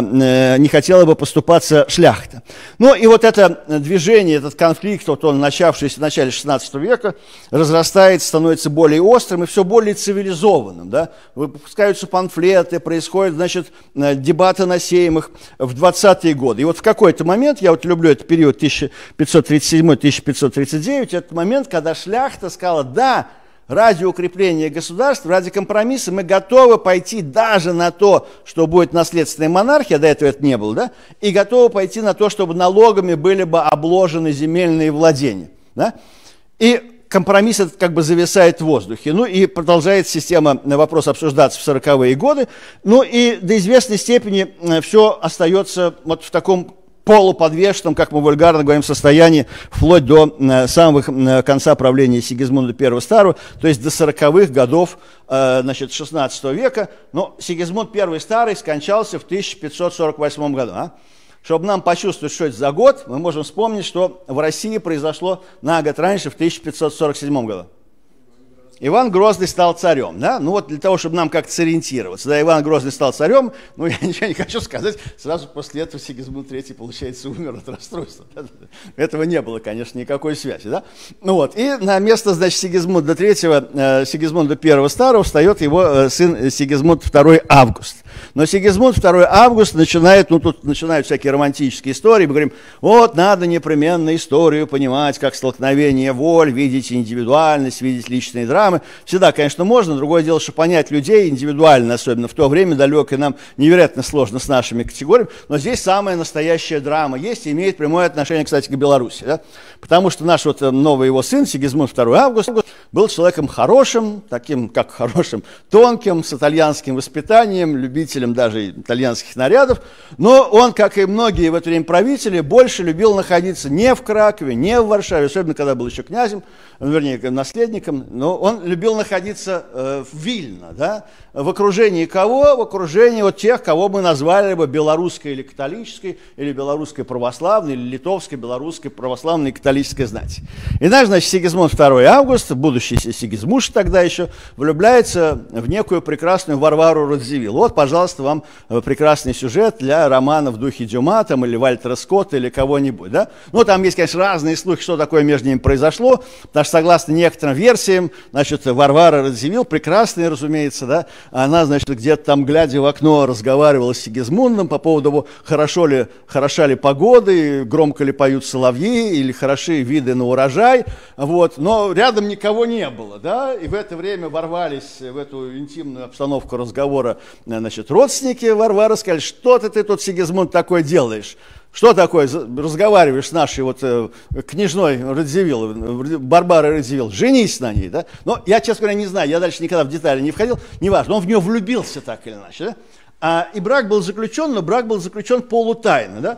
не хотела бы поступаться шляхта. Ну и вот это движение, этот конфликт, вот он, начавшийся в начале шестнадцатого века, разрастается, становится более острым и все более цивилизованным. Да? Выпускаются памфлеты, происходят, значит, дебаты на сеймах в двадцатые годы. И вот в какой-то момент, я вот люблю этот период тысяча пятьсот тридцать седьмой — тысяча пятьсот тридцать девятый, это момент, когда шляхта сказала: да, ради укрепления государства, ради компромисса мы готовы пойти даже на то, что будет наследственная монархия, до этого это не было, да, и готовы пойти на то, чтобы налогами были бы обложены земельные владения. Да? И компромисс этот как бы зависает в воздухе. Ну и продолжает система, вопрос обсуждаться в сороковые годы. Ну и до известной степени все остается вот в таком полуподвешенном, как мы вульгарно говорим, состоянии вплоть до э, самого конца правления Сигизмунда Первого Старого, то есть до сороковых годов э, значит, шестнадцатого века. Но Сигизмунд Первый Старый скончался в тысяча пятьсот сорок восьмом году. А? Чтобы нам почувствовать, что это за год, мы можем вспомнить, что в России произошло на год раньше, в тысяча пятьсот сорок седьмом году. Иван Грозный стал царем, да, ну вот для того, чтобы нам как-то сориентироваться, да, Иван Грозный стал царем, ну я ничего не хочу сказать, сразу после этого Сигизмунд Третий, получается, умер от расстройства, да? Этого не было, конечно, никакой связи, да, ну вот, и на место, значит, Сигизмунда Третьего, э, Сигизмунда Первого Старого встает его э, сын Сигизмунд Второй Август. Но Сигизмунд Второй Август начинает, ну тут начинают всякие романтические истории, мы говорим, вот надо непременно историю понимать, как столкновение воль, видеть индивидуальность, видеть личные драмы. Всегда, конечно, можно, другое дело, что понять людей индивидуально, особенно в то время, далекое нам невероятно сложно с нашими категориями, но здесь самая настоящая драма есть и имеет прямое отношение, кстати, к Беларуси, да? Потому что наш вот новый его сын, Сигизмунд Второй Август, был человеком хорошим, таким как хорошим, тонким, с итальянским воспитанием, любителем даже итальянских нарядов, но он, как и многие в это время правители, больше любил находиться не в Кракове, не в Варшаве, особенно когда был еще князем, вернее, наследником, но он любил находиться э, в Вильно, да? В окружении кого? В окружении вот тех, кого мы назвали бы белорусской или католической, или белорусской православной, или литовской, белорусской православной и католической знати. И наш, значит, Сигизмунд Второй Август, будущий Сигизмуш тогда еще, влюбляется в некую прекрасную Варвару Радзивилл. Вот, пожалуйста, вам прекрасный сюжет для романа в духе Дюма, там, или Вальтера Скотта, или кого-нибудь, да? Ну, там есть, конечно, разные слухи, что такое между ними произошло, потому что, согласно некоторым версиям, значит, Варвара Радзивилл, прекрасная, разумеется, да, она, значит, где-то там, глядя в окно, разговаривала с Сигизмундом по поводу того, хорошо ли, хороша ли погода, громко ли поют соловьи, или хороши виды на урожай, вот, но рядом никого не было, да, и в это время ворвались в эту интимную обстановку разговора, значит, родственники Варвары, сказали, что ты, ты тут, Сигизмунд, такое делаешь? Что такое, разговариваешь с нашей вот э, княжной Радзивилл, Барбарой Радзивилл, женись на ней, да? Но я, честно говоря, не знаю, я дальше никогда в детали не входил, неважно, он в нее влюбился так или иначе, да? А, и брак был заключен, но брак был заключен полутайно, да?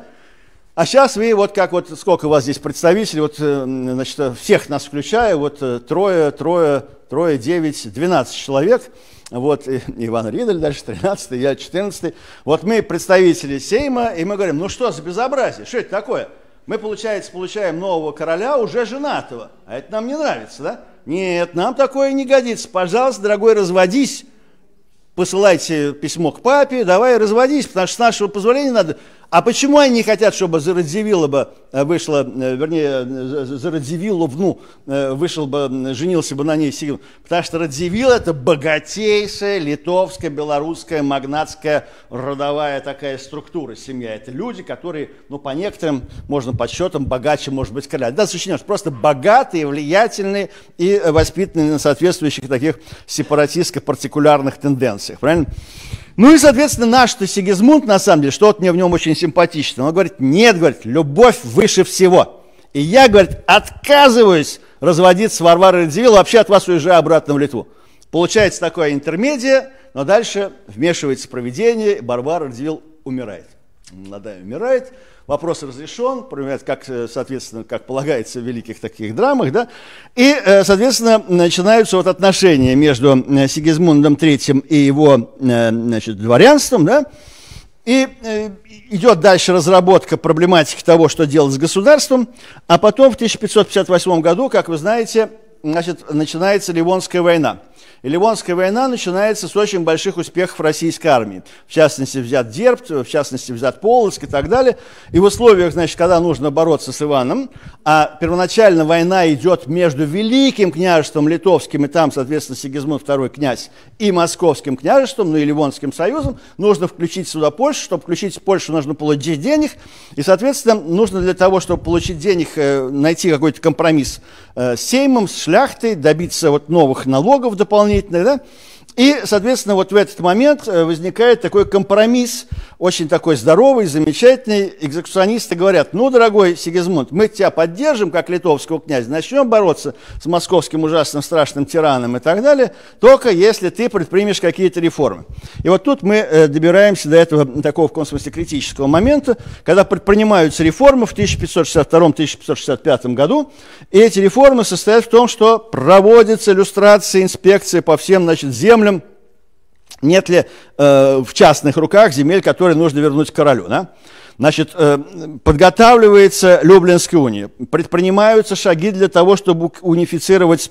А сейчас вы, вот как вот, сколько у вас здесь представителей, вот, значит, всех нас включая, вот трое, трое, трое, девять, двенадцать человек, вот Иван Ридель, дальше тринадцатый, я четырнадцатый. Вот мы представители Сейма, и мы говорим, ну что за безобразие, что это такое? Мы, получается, получаем нового короля, уже женатого, а это нам не нравится, да? Нет, нам такое не годится, пожалуйста, дорогой, разводись, посылайте письмо к папе, давай разводись, потому что с нашего позволения надо. А почему они не хотят, чтобы за Радзивилла вышла, вернее, за Радзивилловну вышел бы, женился бы на ней Сигизмунд? Потому что Радзивилл — это богатейшая литовская, белорусская, магнатская, родовая такая структура, семья. Это люди, которые, ну, по некоторым, можно подсчетам, богаче, может быть, короля. Да, совершенно просто богатые, влиятельные и воспитанные на соответствующих таких сепаратистско-партикулярных тенденциях. Правильно? Ну и, соответственно, наш-то Сигизмунд, на самом деле, что-то мне в нем очень симпатично. Он говорит, нет, говорит, любовь выше всего. И я, говорит, отказываюсь разводиться с Варварой Радзивилл, вообще от вас уезжаю обратно в Литву. Получается такое интермедия, но дальше вмешивается провидение, и Варвара Радзивилл умирает. Молодая умирает. Вопрос разрешен, как, соответственно, как полагается в великих таких драмах, да, и, соответственно, начинаются вот отношения между Сигизмундом третьим и его, значит, дворянством, да, и идет дальше разработка проблематики того, что делать с государством, а потом в тысяча пятьсот пятьдесят восьмом году, как вы знаете, значит, начинается Ливонская война. И Ливонская война начинается с очень больших успехов российской армии. В частности, взят Дербт, в частности, взят Полоцк и так далее. И в условиях, значит, когда нужно бороться с Иваном, а первоначально война идет между Великим княжеством Литовским, и там, соответственно, Сигизмунд второй князь, и Московским княжеством, ну и Ливонским союзом, нужно включить сюда Польшу. Чтобы включить Польшу, нужно получить денег. И, соответственно, нужно для того, чтобы получить денег, найти какой-то компромисс с Сеймом, с шляхтой, добиться вот новых налогов дополнительных. Да? И, соответственно, вот в этот момент возникает такой компромисс, очень такой здоровый, замечательный. Экзекуционисты говорят, ну, дорогой Сигизмунд, мы тебя поддержим, как литовского князя, начнем бороться с московским ужасным страшным тираном и так далее, только если ты предпримешь какие-то реформы. И вот тут мы добираемся до этого такого, в каком смысле, критического момента, когда предпринимаются реформы в тысяча пятьсот шестьдесят втором — тысяча пятьсот шестьдесят пятом году, и эти реформы состоят в том, что проводится люстрация, инспекция по всем, значит, землям. Нет ли э, в частных руках земель, которые нужно вернуть королю? Да? Значит, э, подготавливается Люблинская уния, предпринимаются шаги для того, чтобы унифицировать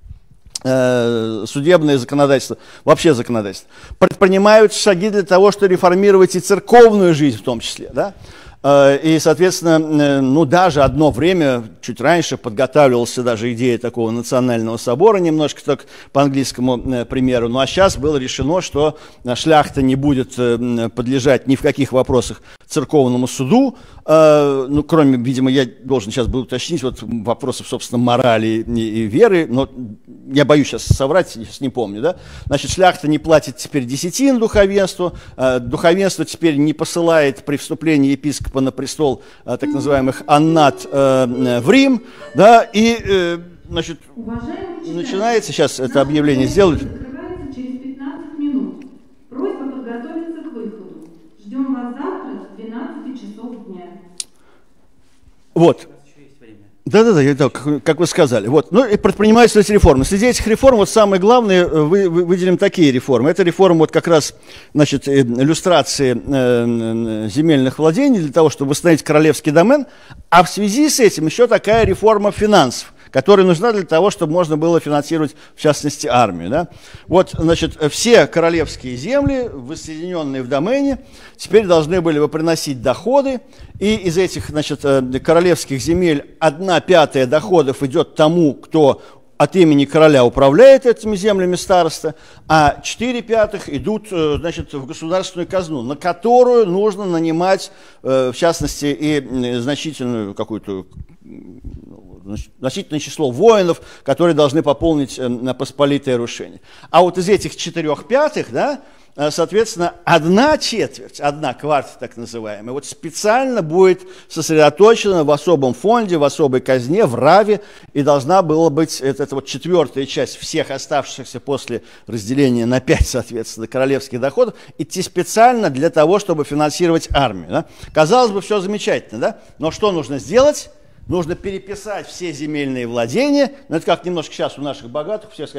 э, судебное законодательство, вообще законодательство. Предпринимаются шаги для того, чтобы реформировать и церковную жизнь в том числе. Да? И, соответственно, ну, даже одно время, чуть раньше, подготавливался даже идея такого национального собора, немножко так по английскому примеру. Ну, а сейчас было решено, что шляхта не будет подлежать ни в каких вопросах церковному суду, ну, кроме, видимо, я должен сейчас буду уточнить, вот вопросов, собственно, морали и веры, но я боюсь сейчас соврать, я сейчас не помню, да. Значит, шляхта не платит теперь десятин духовенству, духовенство теперь не посылает при вступлении епископа на престол так называемых аннат в Рим, да, и, значит, начинается, сейчас это объявление сделают. Через пятнадцать минут. Просьба подготовиться к выходу. Ждем вас завтра с двенадцати часов дня. Вот. Да-да-да, как, как вы сказали. Вот. Ну и предпринимаются эти реформы. Среди этих реформ вот самые главные вы, вы, выделим такие реформы. Это реформа вот как раз, значит, иллюстрации э, земельных владений для того, чтобы восстановить королевский домен. А в связи с этим еще такая реформа финансов, которая нужна для того, чтобы можно было финансировать, в частности, армию. Да? Вот, значит, все королевские земли, воссоединенные в домене, теперь должны были бы приносить доходы, и из этих, значит, королевских земель одна пятая доходов идет тому, кто от имени короля управляет этими землями староста, а четыре пятых идут, значит, в государственную казну, на которую нужно нанимать, в частности, и значительную какую-то значительное число воинов, которые должны пополнить на посполитое рушение. А вот из этих четырех пятых, да, соответственно, одна четверть, одна кварта так называемая, вот специально будет сосредоточена в особом фонде, в особой казне, в раве, и должна была быть, это, это вот четвертая часть всех оставшихся после разделения на пять, соответственно, королевских доходов, идти специально для того, чтобы финансировать армию. Да? Казалось бы, все замечательно, да? Но что нужно сделать? Нужно переписать все земельные владения, ну это как немножко сейчас у наших богатых, все сказать,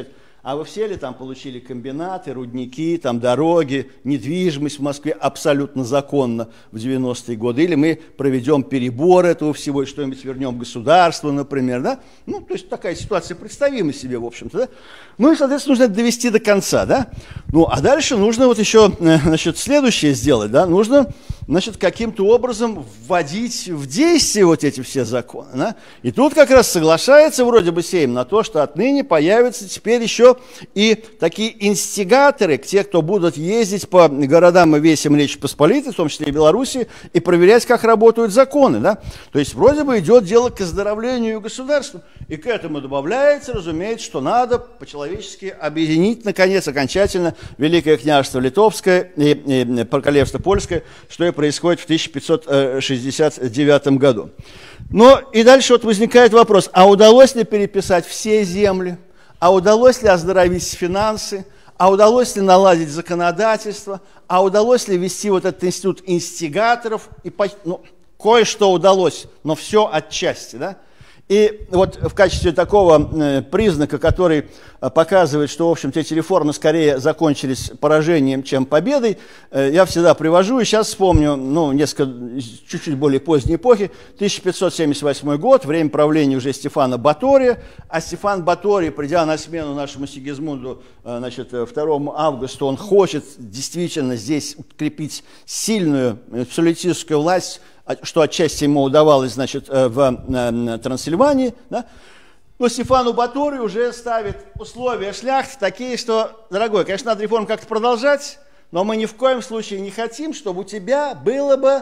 А вы все ли там получили комбинаты, рудники, там дороги, недвижимость в Москве абсолютно законно в девяностые годы? Или мы проведем перебор этого всего и что-нибудь вернем государству, например, да? Ну, то есть такая ситуация представима себе, в общем-то, да? Ну и, соответственно, нужно это довести до конца, да? Ну, а дальше нужно вот еще, значит, следующее сделать, да? Нужно, значит, каким-то образом вводить в действие вот эти все законы, да? И тут как раз соглашается вроде бы Сейм на то, что отныне появятся теперь еще и такие инстигаторы, те, кто будут ездить по городам и весям Речи Посполитой, в том числе и Беларуси, и проверять, как работают законы, да? То есть вроде бы идет дело к оздоровлению государства, и к этому добавляется, разумеется, что надо по-человечески объединить, наконец, окончательно Великое княжество Литовское и, и Королевство Польское, что и происходит в тысяча пятьсот шестьдесят девятом году. Но и дальше вот возникает вопрос, а удалось ли переписать все земли? А удалось ли оздоровить финансы? А удалось ли наладить законодательство? А удалось ли ввести вот этот институт инстигаторов? И, ну, кое-что удалось, но все отчасти, да? И вот в качестве такого э, признака, который э, показывает, что, в общем-то, эти реформы скорее закончились поражением, чем победой, э, я всегда привожу, и сейчас вспомню, ну, несколько, чуть-чуть более поздней эпохи, тысяча пятьсот семьдесят восьмой год, время правления уже Стефана Батория, а Стефан Баторий, придя на смену нашему Сигизмунду, э, значит, второму августа, он хочет действительно здесь укрепить сильную абсолютистскую власть, что отчасти ему удавалось, значит, в Трансильвании, да? Но Стефану Баторию уже ставит условия шляхты такие, что, дорогой, конечно, надо реформу как-то продолжать, но мы ни в коем случае не хотим, чтобы у тебя было бы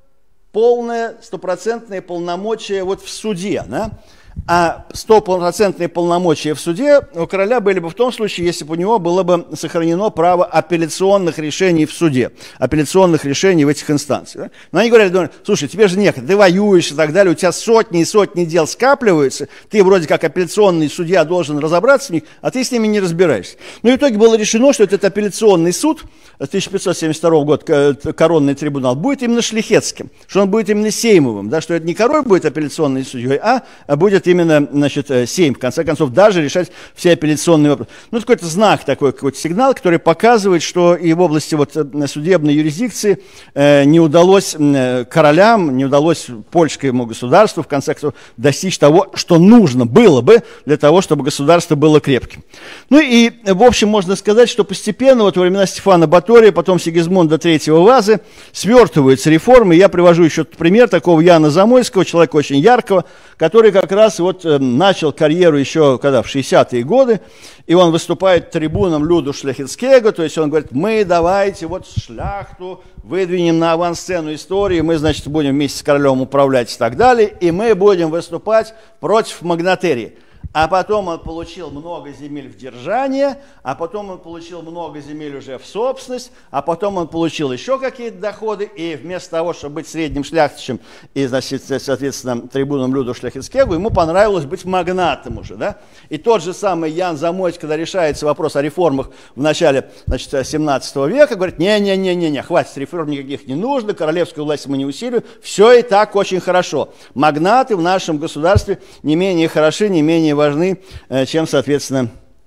полное, стопроцентное полномочие вот в суде, да? А стопроцентные полномочия в суде у короля были бы в том случае, если бы у него было бы сохранено право апелляционных решений в суде, апелляционных решений в этих инстанциях. Да? Но они говорили, слушай, тебе же некогда, ты воюешь и так далее, у тебя сотни и сотни дел скапливаются, ты вроде как апелляционный судья должен разобраться в них, а ты с ними не разбираешься. Ну и в итоге было решено, что этот апелляционный суд тысяча пятьсот семьдесят второго года, коронный трибунал, будет именно шляхетским, что он будет именно сеймовым, да, что это не король будет апелляционный судьей, а будет именно, значит, Сейм, в конце концов, даже решать все апелляционные вопросы. Ну, это какой-то знак такой, какой-то сигнал, который показывает, что и в области вот судебной юрисдикции э, не удалось э, королям, не удалось польскому государству, в конце концов, достичь того, что нужно было бы для того, чтобы государство было крепким. Ну и, в общем, можно сказать, что постепенно, вот во времена Стефана Батория, потом Сигизмунда третьего Вазы, свертываются реформы. Я привожу еще пример такого Яна Замойского, человека очень яркого, который как раз вот э, начал карьеру еще когда, в шестидесятые годы, и он выступает трибуном люду шляхетского, то есть он говорит, мы давайте вот шляхту выдвинем на авансцену истории, мы, значит, будем вместе с королем управлять и так далее, и мы будем выступать против магнатерии. А потом он получил много земель в держание, а потом он получил много земель уже в собственность, а потом он получил еще какие-то доходы, и вместо того, чтобы быть средним шляхтичем и, значит, соответственно, трибуном люду шляхетского, ему понравилось быть магнатом уже, да? И тот же самый Ян Замойский, когда решается вопрос о реформах в начале, значит, семнадцатого века, говорит, не-не-не-не, хватит, реформ никаких не нужно, королевскую власть мы не усиливаем, все и так очень хорошо. Магнаты в нашем государстве не менее хороши, не менее важны, чем, соответственно,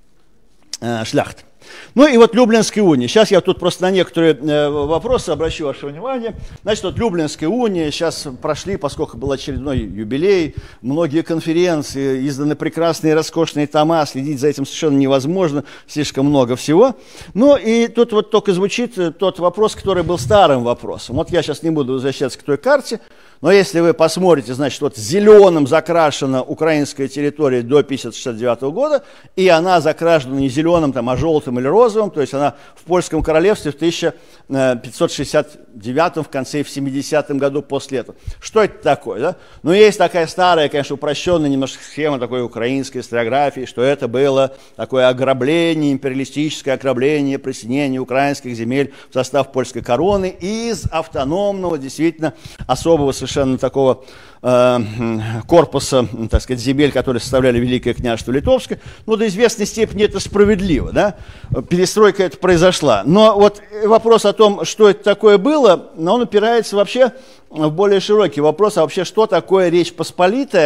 шляхта. Ну и вот Люблинская уния. Сейчас я тут просто на некоторые вопросы обращу ваше внимание. Значит, вот Люблинская уния, сейчас прошли, поскольку был очередной юбилей, многие конференции, изданы прекрасные роскошные тома, следить за этим совершенно невозможно, слишком много всего. Ну и тут вот только звучит тот вопрос, который был старым вопросом. Вот я сейчас не буду возвращаться к той карте, но если вы посмотрите, значит, вот зеленым закрашена украинская территория до тысяча пятьсот шестьдесят девятого года, и она закрашена не зеленым, там, а желтым или розовым, то есть она в Польском королевстве в тысяча пятьсот шестьдесят девятом, в конце, в семидесятом году после этого. Что это такое, да? Ну, есть такая старая, конечно, упрощенная немножко схема такой украинской историографии, что это было такое ограбление, империалистическое ограбление, присоединение украинских земель в состав польской короны из автономного, действительно, особого совершенно такого э, корпуса, так сказать, земель, которые составляли Великое княжество Литовское. Ну, до известной степени это справедливо, да? Перестройка это произошла. Но вот вопрос о том, что это такое было, он упирается вообще в более широкий вопрос, а вообще, что такое Речь Посполитая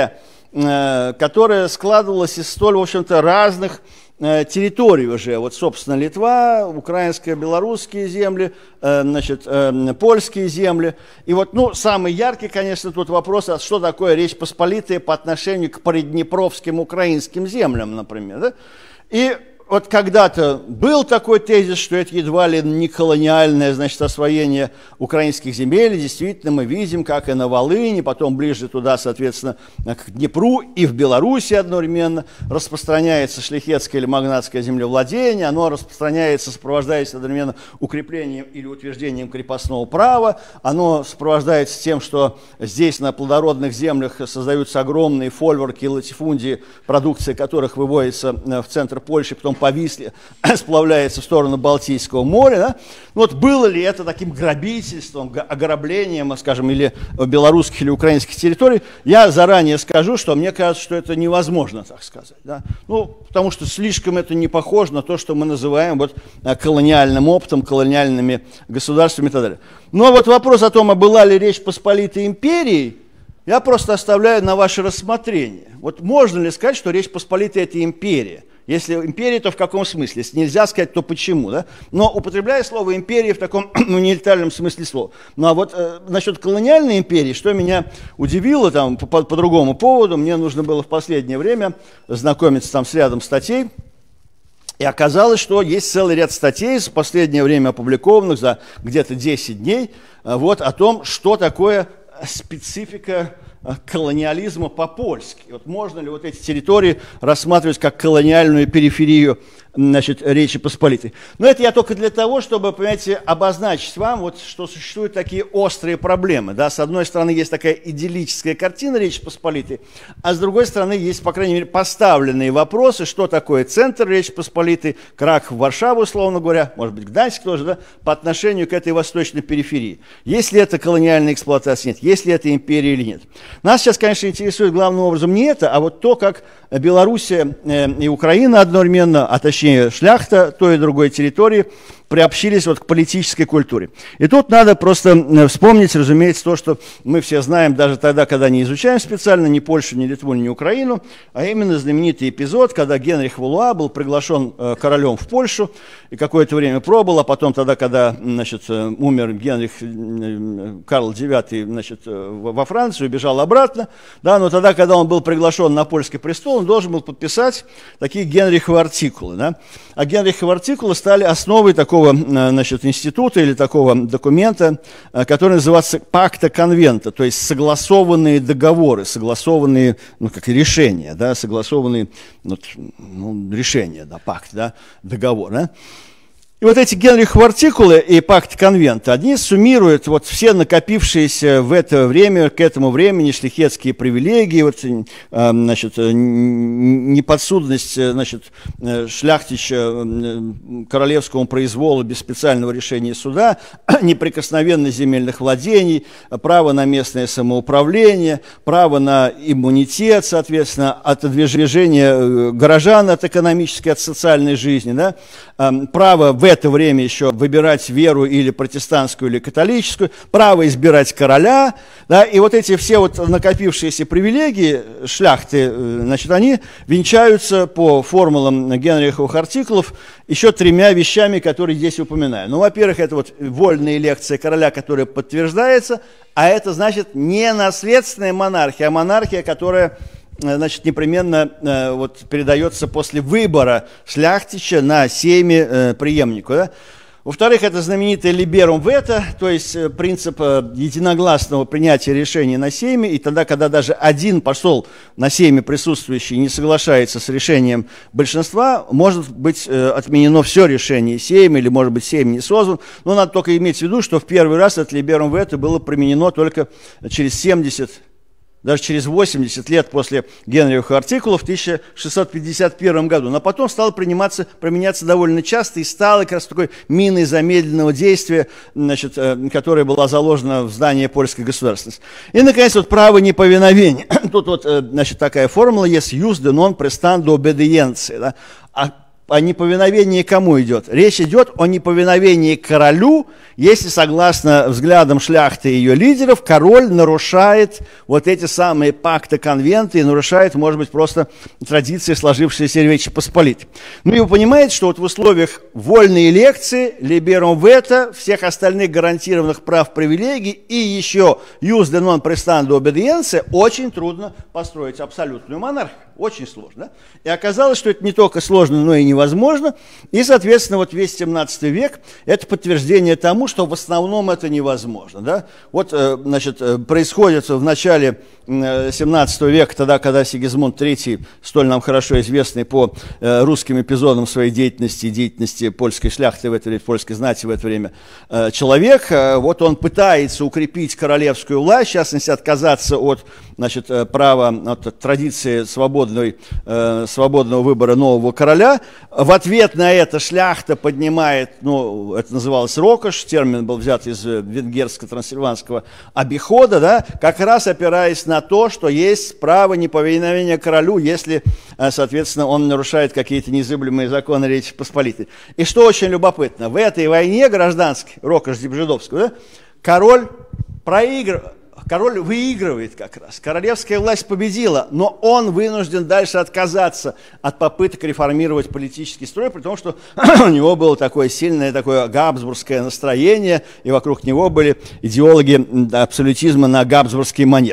которая складывалась из столь, в общем-то, разных территорий уже. Вот, собственно, Литва, украинские, белорусские земли, значит, польские земли. И вот, ну, самый яркий, конечно, тут вопрос, а что такое Речь Посполитая по отношению к приднепровским украинским землям, например. Да? И вот когда-то был такой тезис, что это едва ли не колониальное, значит, освоение украинских земель. И действительно, мы видим, как и на Волыни, потом ближе туда, соответственно, к Днепру, и в Беларуси одновременно распространяется шляхетское или магнатское землевладение. Оно распространяется, сопровождаясь одновременно укреплением или утверждением крепостного права. Оно сопровождается тем, что здесь на плодородных землях создаются огромные фольворки и латифундии, продукция которых выводится в центр Польши, потом по Висле сплавляется в сторону Балтийского моря. Да? Вот было ли это таким грабительством, ограблением, скажем, или белорусских или украинских территорий, я заранее скажу, что мне кажется, что это невозможно, так сказать. Да? Ну, потому что слишком это не похоже на то, что мы называем вот колониальным опытом, колониальными государствами и так далее. Но вот вопрос о том, а была ли Речь Посполитой империей, я просто оставляю на ваше рассмотрение. Вот можно ли сказать, что Речь Посполитая – это империя? Если империя, то в каком смысле? Если нельзя сказать, то почему? Да? Но употребляя слово империя в таком ну, нейтральном смысле слова. Ну а вот э, насчет колониальной империи, что меня удивило там, по, по, по другому поводу, мне нужно было в последнее время знакомиться там с рядом статей, и оказалось, что есть целый ряд статей, в последнее время опубликованных за где-то десять дней, э, вот, о том, что такое специфика колониализма по-польски. Вот можно ли вот эти территории рассматривать как колониальную периферию, значит, Речи Посполитой? Но это я только для того, чтобы, понимаете, обозначить вам, вот, что существуют такие острые проблемы. Да? С одной стороны, есть такая идиллическая картина Речи Посполитой, а с другой стороны, есть, по крайней мере, поставленные вопросы, что такое центр Речи Посполитой, Краков, Варшава, условно говоря, может быть, Гданьск тоже, да, по отношению к этой восточной периферии. Есть ли это колониальная эксплуатация, нет, есть ли это империя или нет. Нас сейчас, конечно, интересует главным образом не это, а вот то, как Белоруссия и Украина одновременно, а точнее шляхта той и другой территории, приобщились вот к политической культуре. И тут надо просто вспомнить, разумеется, то, что мы все знаем даже тогда, когда не изучаем специально ни Польшу, ни Литву, ни Украину, а именно знаменитый эпизод, когда Генрих Валуа был приглашен королем в Польшу и какое-то время пробыл, а потом тогда, когда, значит, умер Генрих Карл девятый, значит, во Францию, убежал обратно, да, но тогда, когда он был приглашен на польский престол, он должен был подписать такие Генриховы артикулы. Да? А Генриховы артикулы стали основой такого, значит, института или такого документа, который называется пакта конвента, то есть согласованные договоры, согласованные, ну, как решения, да, согласованные, вот, ну, решения, да, пакт, да, договор, да. И вот эти Генриховы артикулы и пакт конвента, они суммируют вот все накопившиеся в это время, к этому времени шляхетские привилегии, вот, значит, неподсудность, значит, шляхтича королевскому произволу без специального решения суда, неприкосновенность земельных владений, право на местное самоуправление, право на иммунитет, соответственно, от движения горожан от экономической, от социальной жизни, да, право в это время еще выбирать веру или протестантскую, или католическую, право избирать короля, да, и вот эти все вот накопившиеся привилегии шляхты, значит, они венчаются по формулам Генриховых артикулов еще тремя вещами, которые здесь упоминаю. Ну, во-первых, это вот вольная лекция короля, которая подтверждается, а это значит не наследственная монархия, а монархия, которая, значит, непременно э, вот, передается после выбора шляхтича на сейме э, преемнику. Да? Во-вторых, это знаменитый либерум вето, то есть э, принцип э, единогласного принятия решения на сейме, и тогда, когда даже один посол на сейме присутствующий не соглашается с решением большинства, может быть э, отменено все решение сейма, или, может быть, сейм не создан, но надо только иметь в виду, что в первый раз это либерум вето было применено только через семьдесят, даже через восемьдесят лет после Генриховых артикулов в тысяча шестьсот пятьдесят первом году. Но потом стало приниматься, применяться довольно часто и стало как раз такой миной замедленного действия, значит, которая была заложена в здание польской государственности. И, наконец, вот право неповиновения. Тут вот, значит, такая формула есть «jus de non prestando obedientia». Да? А о неповиновении кому идет? Речь идет о неповиновении королю, если, согласно взглядам шляхты и ее лидеров, король нарушает вот эти самые пакты, конвенты, и нарушает, может быть, просто традиции, сложившиеся в Речи Посполитой. Ну и вы понимаете, что вот в условиях вольной элекции, liberum veto, всех остальных гарантированных прав, привилегий и еще ius de non prestando obedientia, очень трудно построить абсолютную монархию. Очень сложно. И оказалось, что это не только сложно, но и невозможно. И, соответственно, вот весь семнадцатый век – это подтверждение тому, что в основном это невозможно. Да? Вот, значит, происходит в начале семнадцатого века, тогда, когда Сигизмунд третий, столь нам хорошо известный по русским эпизодам своей деятельности и деятельности польской шляхты в это время, польской знати в это время, человек, вот он пытается укрепить королевскую власть, в частности, отказаться от, значит, права, от традиции свободной Э, свободного выбора нового короля. В ответ на это шляхта поднимает, ну, это называлось рокош, термин был взят из венгерско-трансильванского обихода, да, как раз опираясь на то, что есть право неповиновения королю, если, э, соответственно, он нарушает какие-то незыблемые законы Речи Посполитой. И что очень любопытно, в этой войне гражданской, рокош-дебжидовской, да, король проигрывает, король выигрывает как раз. Королевская власть победила, но он вынужден дальше отказаться от попыток реформировать политический строй, при том, что у него было такое сильное такое габсбургское настроение, и вокруг него были идеологи абсолютизма на габсбургский манер.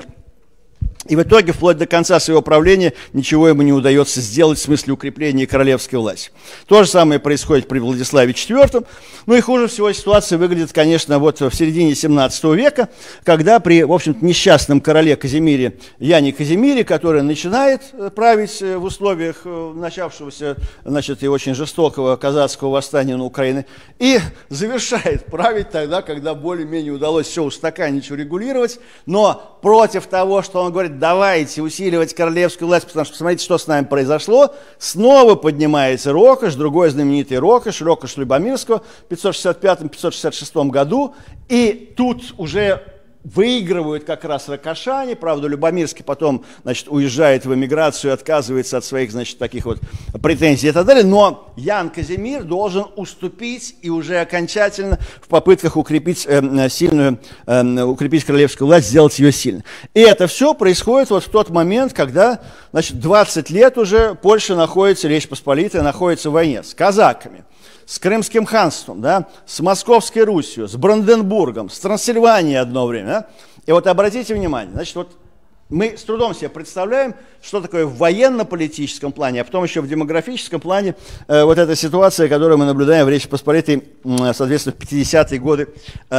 И в итоге, вплоть до конца своего правления, ничего ему не удается сделать в смысле укрепления королевской власти. То же самое происходит при Владиславе четвёртом. Ну и хуже всего ситуация выглядит, конечно, вот в середине семнадцатого века, когда при, в общем-то, несчастном короле Казимире, Яне Казимире, который начинает править в условиях начавшегося, значит, и очень жестокого казацкого восстания на Украине, и завершает править тогда, когда более-менее удалось все устаканить, урегулировать, но против того, что он говорит, давайте усиливать королевскую власть, потому что посмотрите, что с нами произошло. Снова поднимается рокош, другой знаменитый рокош, рокош Любомирского в пятьсот шестьдесят пятом — пятьсот шестьдесят шестом году. И тут уже выигрывают как раз рокошане. Правда, Любомирский потом, значит, уезжает в эмиграцию, отказывается от своих, значит, таких вот претензий и так далее. Но Ян Казимир должен уступить и уже окончательно в попытках укрепить э, сильную, э, укрепить королевскую власть, сделать ее сильной. И это все происходит вот в тот момент, когда, значит, двадцать лет уже Польша находится, Речь Посполитая находится в войне с казаками, с Крымским ханством, да, с Московской Русью, с Бранденбургом, с Трансильванией одно время. Да? И вот обратите внимание, значит, вот мы с трудом себе представляем, что такое в военно-политическом плане, а потом еще в демографическом плане э, вот эта ситуация, которую мы наблюдаем в Речи Посполитой, э, соответственно, в пятидесятые годы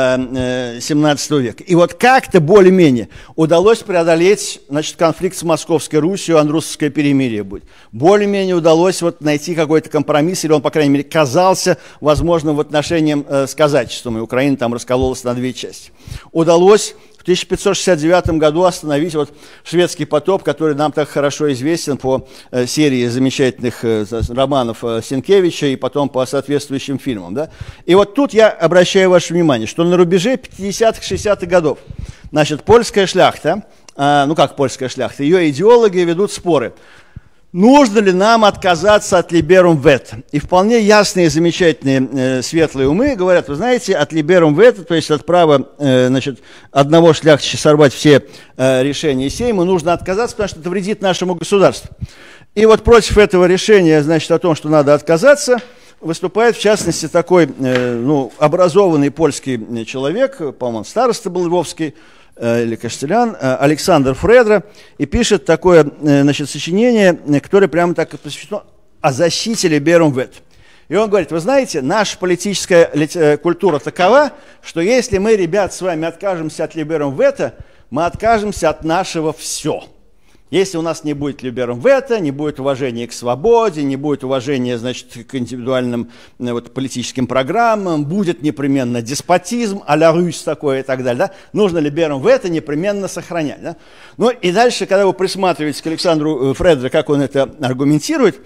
э, семнадцатого века. И вот как-то более-менее удалось преодолеть, значит, конфликт с Московской Русью, Андрусовское перемирие будет. Более-менее удалось вот найти какой-то компромисс, или он, по крайней мере, казался возможным в отношении э, с казачеством, и Украина там раскололась на две части. Удалось в тысяча пятьсот шестьдесят девятом году остановить вот шведский потоп, который нам так хорошо известен по э, серии замечательных э, романов э, Сенкевича и потом по соответствующим фильмам. Да? И вот тут я обращаю ваше внимание, что на рубеже пятидесятых — шестидесятых годов, значит, польская шляхта, э, ну как польская шляхта, ее идеологи ведут споры. Нужно ли нам отказаться от liberum veto? И вполне ясные, замечательные, э, светлые умы говорят, вы знаете, от liberum veto, то есть от права, э, значит, одного шляхтича сорвать все э, решения Сейма, нужно отказаться, потому что это вредит нашему государству. И вот против этого решения, значит, о том, что надо отказаться, выступает, в частности, такой, э, ну, образованный польский человек, по-моему, староста был львовский, или Каштелян, Александр Фредро, и пишет такое, значит, сочинение, которое прямо так и посвящено о защите liberum veto. И он говорит, вы знаете, наша политическая культура такова, что если мы, ребят, с вами откажемся от liberum veto, мы откажемся от нашего все. Если у нас не будет liberum veto, не будет уважения к свободе, не будет уважения, значит, к индивидуальным вот, политическим программам, будет непременно деспотизм, а-ля Русь такое и так далее. Да? Нужно liberum veto непременно сохранять. Да? Ну и дальше, когда вы присматриваетесь к Александру Фредро, как он это аргументирует,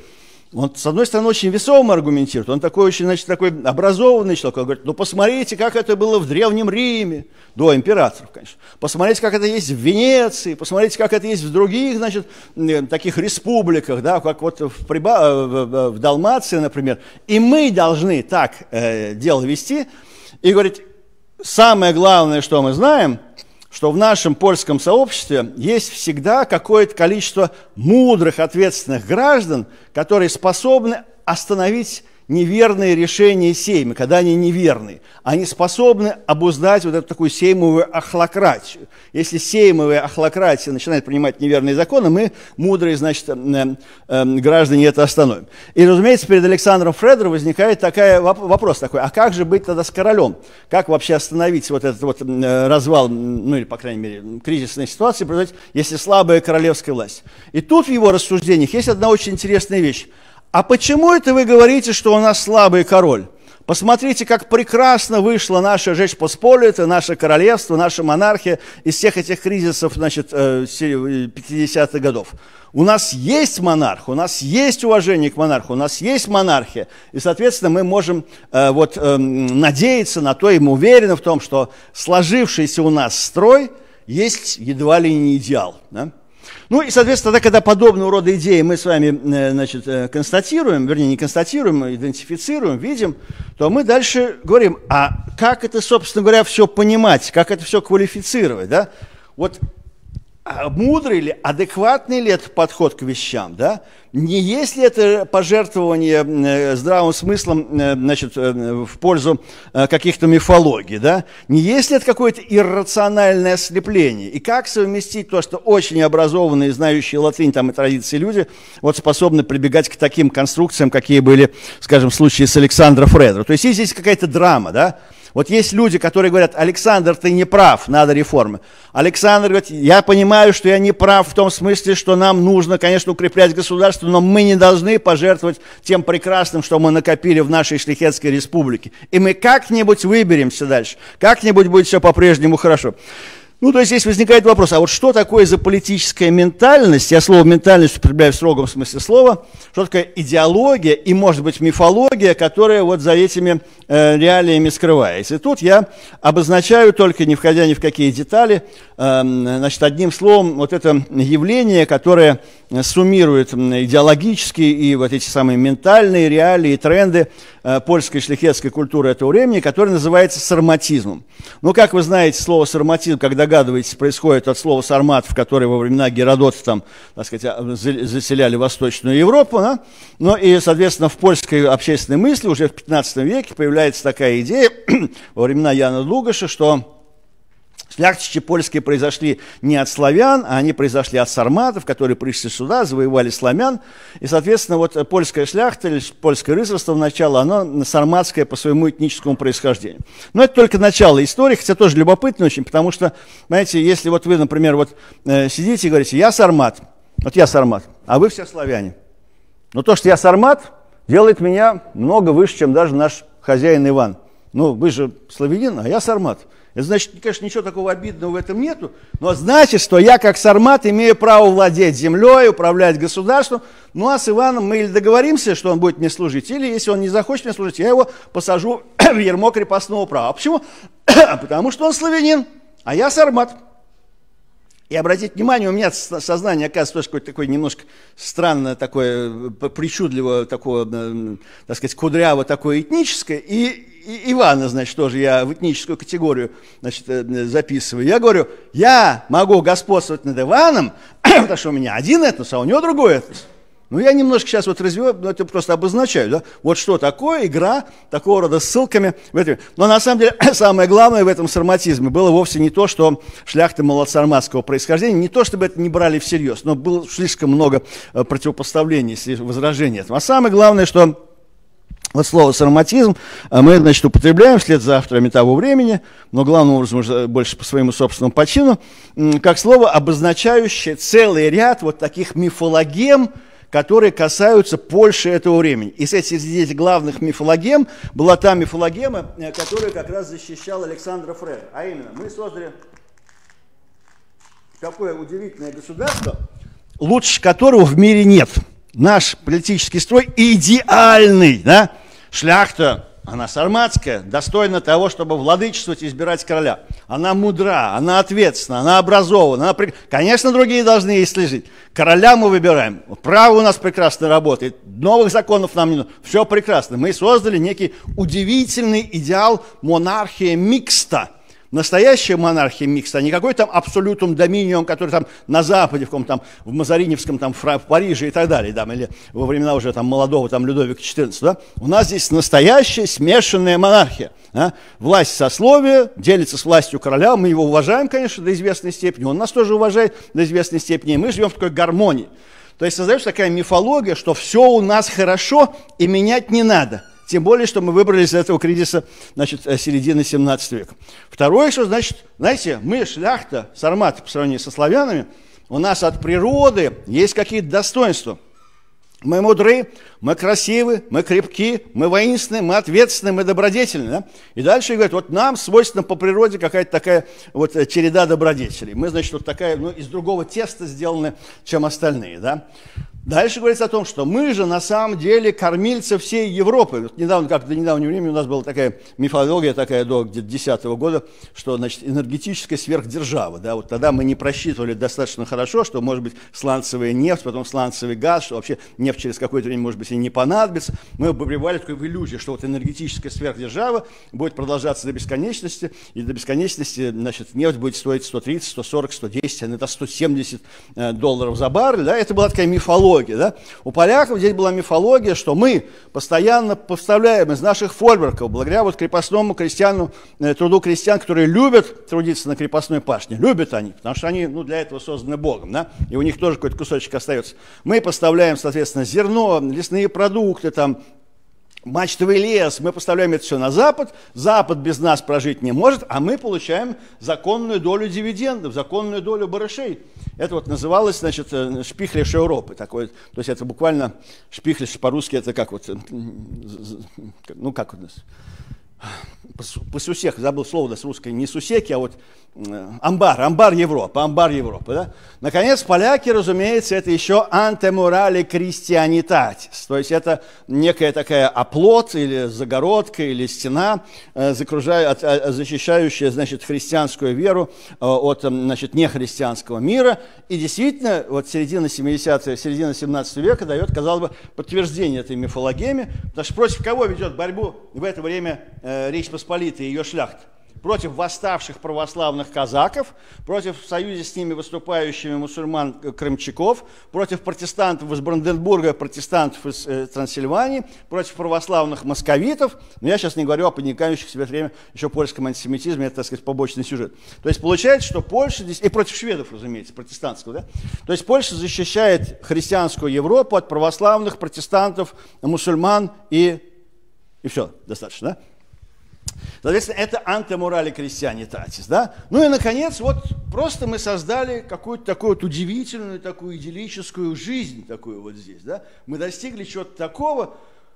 Он, с одной стороны, очень весомо аргументирует, он такой очень, значит, такой образованный человек, он говорит, ну посмотрите, как это было в Древнем Риме, до императоров, конечно, посмотрите, как это есть в Венеции, посмотрите, как это есть в других, значит, таких республиках, да, как вот в, Приба... в Далмации, например, и мы должны так э, дело вести, и говорит, самое главное, что мы знаем, что в нашем польском сообществе есть всегда какое-то количество мудрых, ответственных граждан, которые способны остановить неверные решения сейма, когда они неверные. Они способны обуздать вот эту такую сеймовую охлократию. Если сеймовая охлократия начинает принимать неверные законы, мы, мудрые, значит, э, э, граждане, это остановим. И, разумеется, перед Александром Фредером возникает такая, вопрос такой, а как же быть тогда с королем? Как вообще остановить вот этот вот развал, ну или, по крайней мере, кризисной ситуации, если слабая королевская власть? И тут в его рассуждениях есть одна очень интересная вещь. А почему это вы говорите, что у нас слабый король? Посмотрите, как прекрасно вышла наша Жечь Посполита, наше королевство, наша монархия из всех этих кризисов, значит, пятидесятых годов. У нас есть монарх, у нас есть уважение к монарху, у нас есть монархия. И, соответственно, мы можем э, вот, э, надеяться на то, и мы уверены в том, что сложившийся у нас строй есть едва ли не идеал. Да? Ну и, соответственно, тогда, когда подобного рода идеи мы с вами, значит, констатируем, вернее, не констатируем, а идентифицируем, видим, то мы дальше говорим, а как это, собственно говоря, все понимать, как это все квалифицировать, да? Вот мудрый ли, адекватный ли это подход к вещам, да? Не есть ли это пожертвование здравым смыслом, значит, в пользу каких-то мифологий, да? Не есть ли это какое-то иррациональное ослепление? И как совместить то, что очень образованные, знающие латынь там, и традиции люди вот, способны прибегать к таким конструкциям, какие были, скажем, в случае с Александром Фредером? То есть есть здесь какая-то драма, да? Вот есть люди, которые говорят, Александр, ты не прав, надо реформы. Александр говорит, я понимаю, что я не прав в том смысле, что нам нужно, конечно, укреплять государство, но мы не должны пожертвовать тем прекрасным, что мы накопили в нашей Шлихетской республике. И мы как-нибудь выберемся дальше, как-нибудь будет все по-прежнему хорошо. Ну, то есть здесь возникает вопрос, а вот что такое за политическая ментальность? Я слово «ментальность» употребляю в строгом смысле слова. Что такое идеология и, может быть, мифология, которая вот за этими э, реалиями скрывается? И тут я обозначаю, только не входя ни в какие детали, э, значит, одним словом, вот это явление, которое суммирует идеологические и вот эти самые ментальные реалии, тренды э, польской шлихетской культуры этого времени, которое называется сарматизмом. Ну, как вы знаете, слово «сарматизм», когда догадываетесь, происходит от слова сарматов, которые во времена Геродота там, так сказать, заселяли Восточную Европу. Да? Ну и, соответственно, в польской общественной мысли уже в пятнадцатом веке появляется такая идея во времена Яна Длугаша, что шляхтичи польские произошли не от славян, а они произошли от сарматов, которые пришли сюда, завоевали славян. И, соответственно, вот польская шляхта, или польское рыцарство начало, оно сарматское по своему этническому происхождению. Но это только начало истории, хотя тоже любопытно очень, потому что, знаете, если вот вы, например, вот э, сидите и говорите, я сармат, вот я сармат, а вы все славяне. Но то, что я сармат, делает меня много выше, чем даже наш хозяин Иван. Ну, вы же славянин, а я сармат. Это значит, конечно, ничего такого обидного в этом нету, но значит, что я, как сармат, имею право владеть землей, управлять государством. Ну, а с Иваном мы или договоримся, что он будет мне служить, или, если он не захочет мне служить, я его посажу в ярмо крепостного права. А почему? Потому что он славянин, а я сармат. И обратите внимание, у меня сознание, оказывается, тоже какое-то такое немножко странное, такое причудливое, такое, так сказать, кудряво, такое этническое. И, и Ивана, значит, тоже я в этническую категорию, значит, записываю. Я говорю, я могу господствовать над Иваном, потому что у меня один этнос, а у него другой этнос. Ну, я немножко сейчас вот развиваю, но это просто обозначаю, да, вот что такое игра такого рода ссылками. В этом. Но на самом деле самое главное в этом сарматизме было вовсе не то, что шляхты малосарматского происхождения, не то, чтобы это не брали всерьез, но было слишком много противопоставлений, возражений этому. А самое главное, что вот слово «сарматизм» мы, значит, употребляем вслед за авторами того времени, но главным образом уже больше по своему собственному почину, как слово, обозначающее целый ряд вот таких мифологем, которые касаются Польши этого времени. И среди этих главных мифологем была та мифологема, которую как раз защищал Александр Фредер. А именно, мы создали такое удивительное государство, лучше которого в мире нет. наш политический строй идеальный, да? Шляхта, она сарматская, достойна того, чтобы владычествовать и избирать короля. Она мудра, она ответственна, она образована. Она при... Конечно, другие должны ей служить. Короля мы выбираем. Право у нас прекрасно работает. Новых законов нам не нужно. Все прекрасно. Мы создали некий удивительный идеал монархии микста. Настоящая монархия микста, а не какой там абсолютум доминиум, который там на Западе, в каком там, в Мазариневском, там, в Париже и так далее, да, или во времена уже там молодого там Людовика четырнадцатого, да? У нас здесь настоящая смешанная монархия. Да? Власть сословия делится с властью короля, мы его уважаем, конечно, до известной степени, он нас тоже уважает до известной степени, и мы живем в такой гармонии. То есть создается такая мифология, что все у нас хорошо и менять не надо. Тем более, что мы выбрали из этого кризиса, значит, середины семнадцатого века. Второе, что значит, знаете, мы, шляхта, сарматы, по сравнению со славянами, у нас от природы есть какие-то достоинства. Мы мудры, мы красивы, мы крепки, мы воинственны, мы ответственны, мы добродетельны. Да? И дальше говорят, вот нам свойственна по природе какая-то такая вот череда добродетелей. Мы, значит, вот такая, ну, из другого теста сделаны, чем остальные. Да? Дальше говорится о том, что мы же на самом деле кормильцы всей Европы. Вот недавно, как до недавнего времени у нас была такая мифология, такая до где-то десятого года, что, значит, энергетическая сверхдержава. Да? Вот тогда мы не просчитывали достаточно хорошо, что может быть сланцевая нефть, потом сланцевый газ, что вообще нефть через какое-то время, может быть, и не понадобится. Мы пребывали в такой в иллюзии, что вот энергетическая сверхдержава будет продолжаться до бесконечности, и до бесконечности, значит, нефть будет стоить сто тридцать, сто сорок, сто десять, а иногда сто семьдесят долларов за баррель. Да? Это была такая мифология. Да? У поляков здесь была мифология, что мы постоянно поставляем из наших фольворков, благодаря вот крепостному крестьяну, труду крестьян, которые любят трудиться на крепостной пашне, любят они, потому что они, ну, для этого созданы Богом, да? И у них тоже какой-то кусочек остается. Мы поставляем, соответственно, зерно, лесные продукты, там, мачтовый лес, мы поставляем это все на Запад, Запад без нас прожить не может, а мы получаем законную долю дивидендов, законную долю барышей. Это вот называлось, значит, шпихлеш Европы, такой, то есть это буквально шпихлеш по-русски, это как вот, ну как у нас, посусек, забыл слово, да, с русской, не сусеки, а вот амбар, амбар Европы, амбар Европы, да. Наконец, поляки, разумеется, это еще антемурали кристианитатис, то есть это некая такая оплот или загородка или стена, защищающая, значит, христианскую веру от, значит, нехристианского мира. И действительно, вот середина семидесятых, середина семнадцатого века дает, казалось бы, подтверждение этой мифологеме, потому что против кого ведет борьбу в это время Речь Посполитая и ее шляхта? Против восставших православных казаков, против в союзе с ними выступающими мусульман-крымчаков, против протестантов из Бранденбурга, протестантов из э, Трансильвании, против православных московитов. Но я сейчас не говорю о поднимающих в себе время еще польском антисемитизме, это, так сказать, побочный сюжет. То есть получается, что Польша здесь, и против шведов, разумеется, протестантского, да? То есть Польша защищает христианскую Европу от православных, протестантов, мусульман и, и все, достаточно, да? Соответственно, это антиморали крестьянитатис, да? Ну и, наконец, вот просто мы создали какую-то такую вот удивительную, такую идиллическую жизнь, такую вот здесь, да? Мы достигли чего-то такого,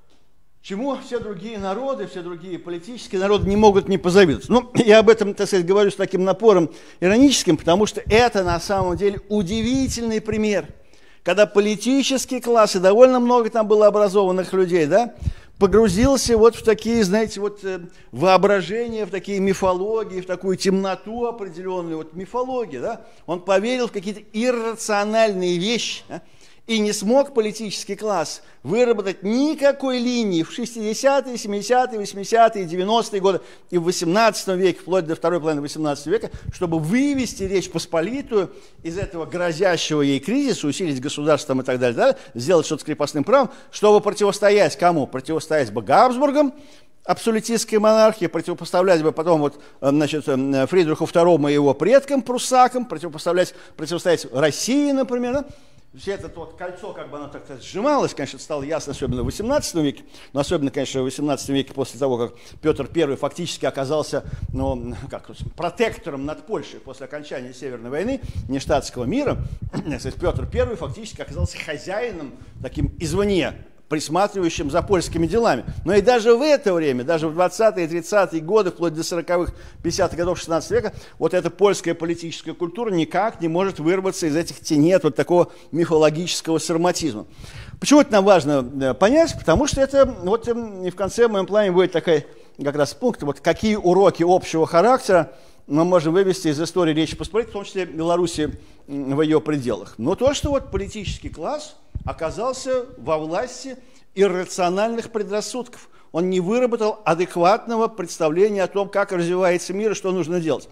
чему все другие народы, все другие политические народы не могут не позавидовать. Ну, я об этом, так сказать, говорю с таким напором ироническим, потому что это на самом деле удивительный пример, когда политический класс, и довольно много там было образованных людей, да, погрузился вот в такие, знаете, вот воображения, в такие мифологии, в такую темноту определенную, вот мифологии, да, он поверил в какие-то иррациональные вещи, да? И не смог политический класс выработать никакой линии в шестидесятые, семидесятые, восьмидесятые, девяностые годы и в восемнадцатом веке, вплоть до второй половины восемнадцатого века, чтобы вывести Речь Посполитую из этого грозящего ей кризиса, усилить государством и так далее, да, сделать что-то с крепостным правом, чтобы противостоять кому? Противостоять бы Габсбургам, абсолютистской монархии, противопоставлять бы потом вот, значит, Фридриху второму и его предкам, пруссакам, противопоставлять, противостоять России, например, да? Все это вот кольцо, как бы оно так-то сжималось, конечно, стало ясно, особенно в восемнадцатом веке, но особенно, конечно, в восемнадцатом веке, после того, как Петр Первый фактически оказался, ну, как, протектором над Польшей после окончания Северной войны, нештатского мира, Петр Первый фактически оказался хозяином таким извне, присматривающим за польскими делами. Но и даже в это время, даже в двадцатые и тридцатые годы, вплоть до сороковых, пятидесятых годов шестнадцатого века, вот эта польская политическая культура никак не может вырваться из этих тенет вот такого мифологического сарматизма. Почему это нам важно понять? Потому что это вот и в конце в моем плане будет такой как раз пункт, вот какие уроки общего характера мы можем вывести из истории Речи Посполитой, в том числе Беларуси в ее пределах. Но то, что вот политический класс оказался во власти иррациональных предрассудков. Он не выработал адекватного представления о том, как развивается мир и что нужно делать.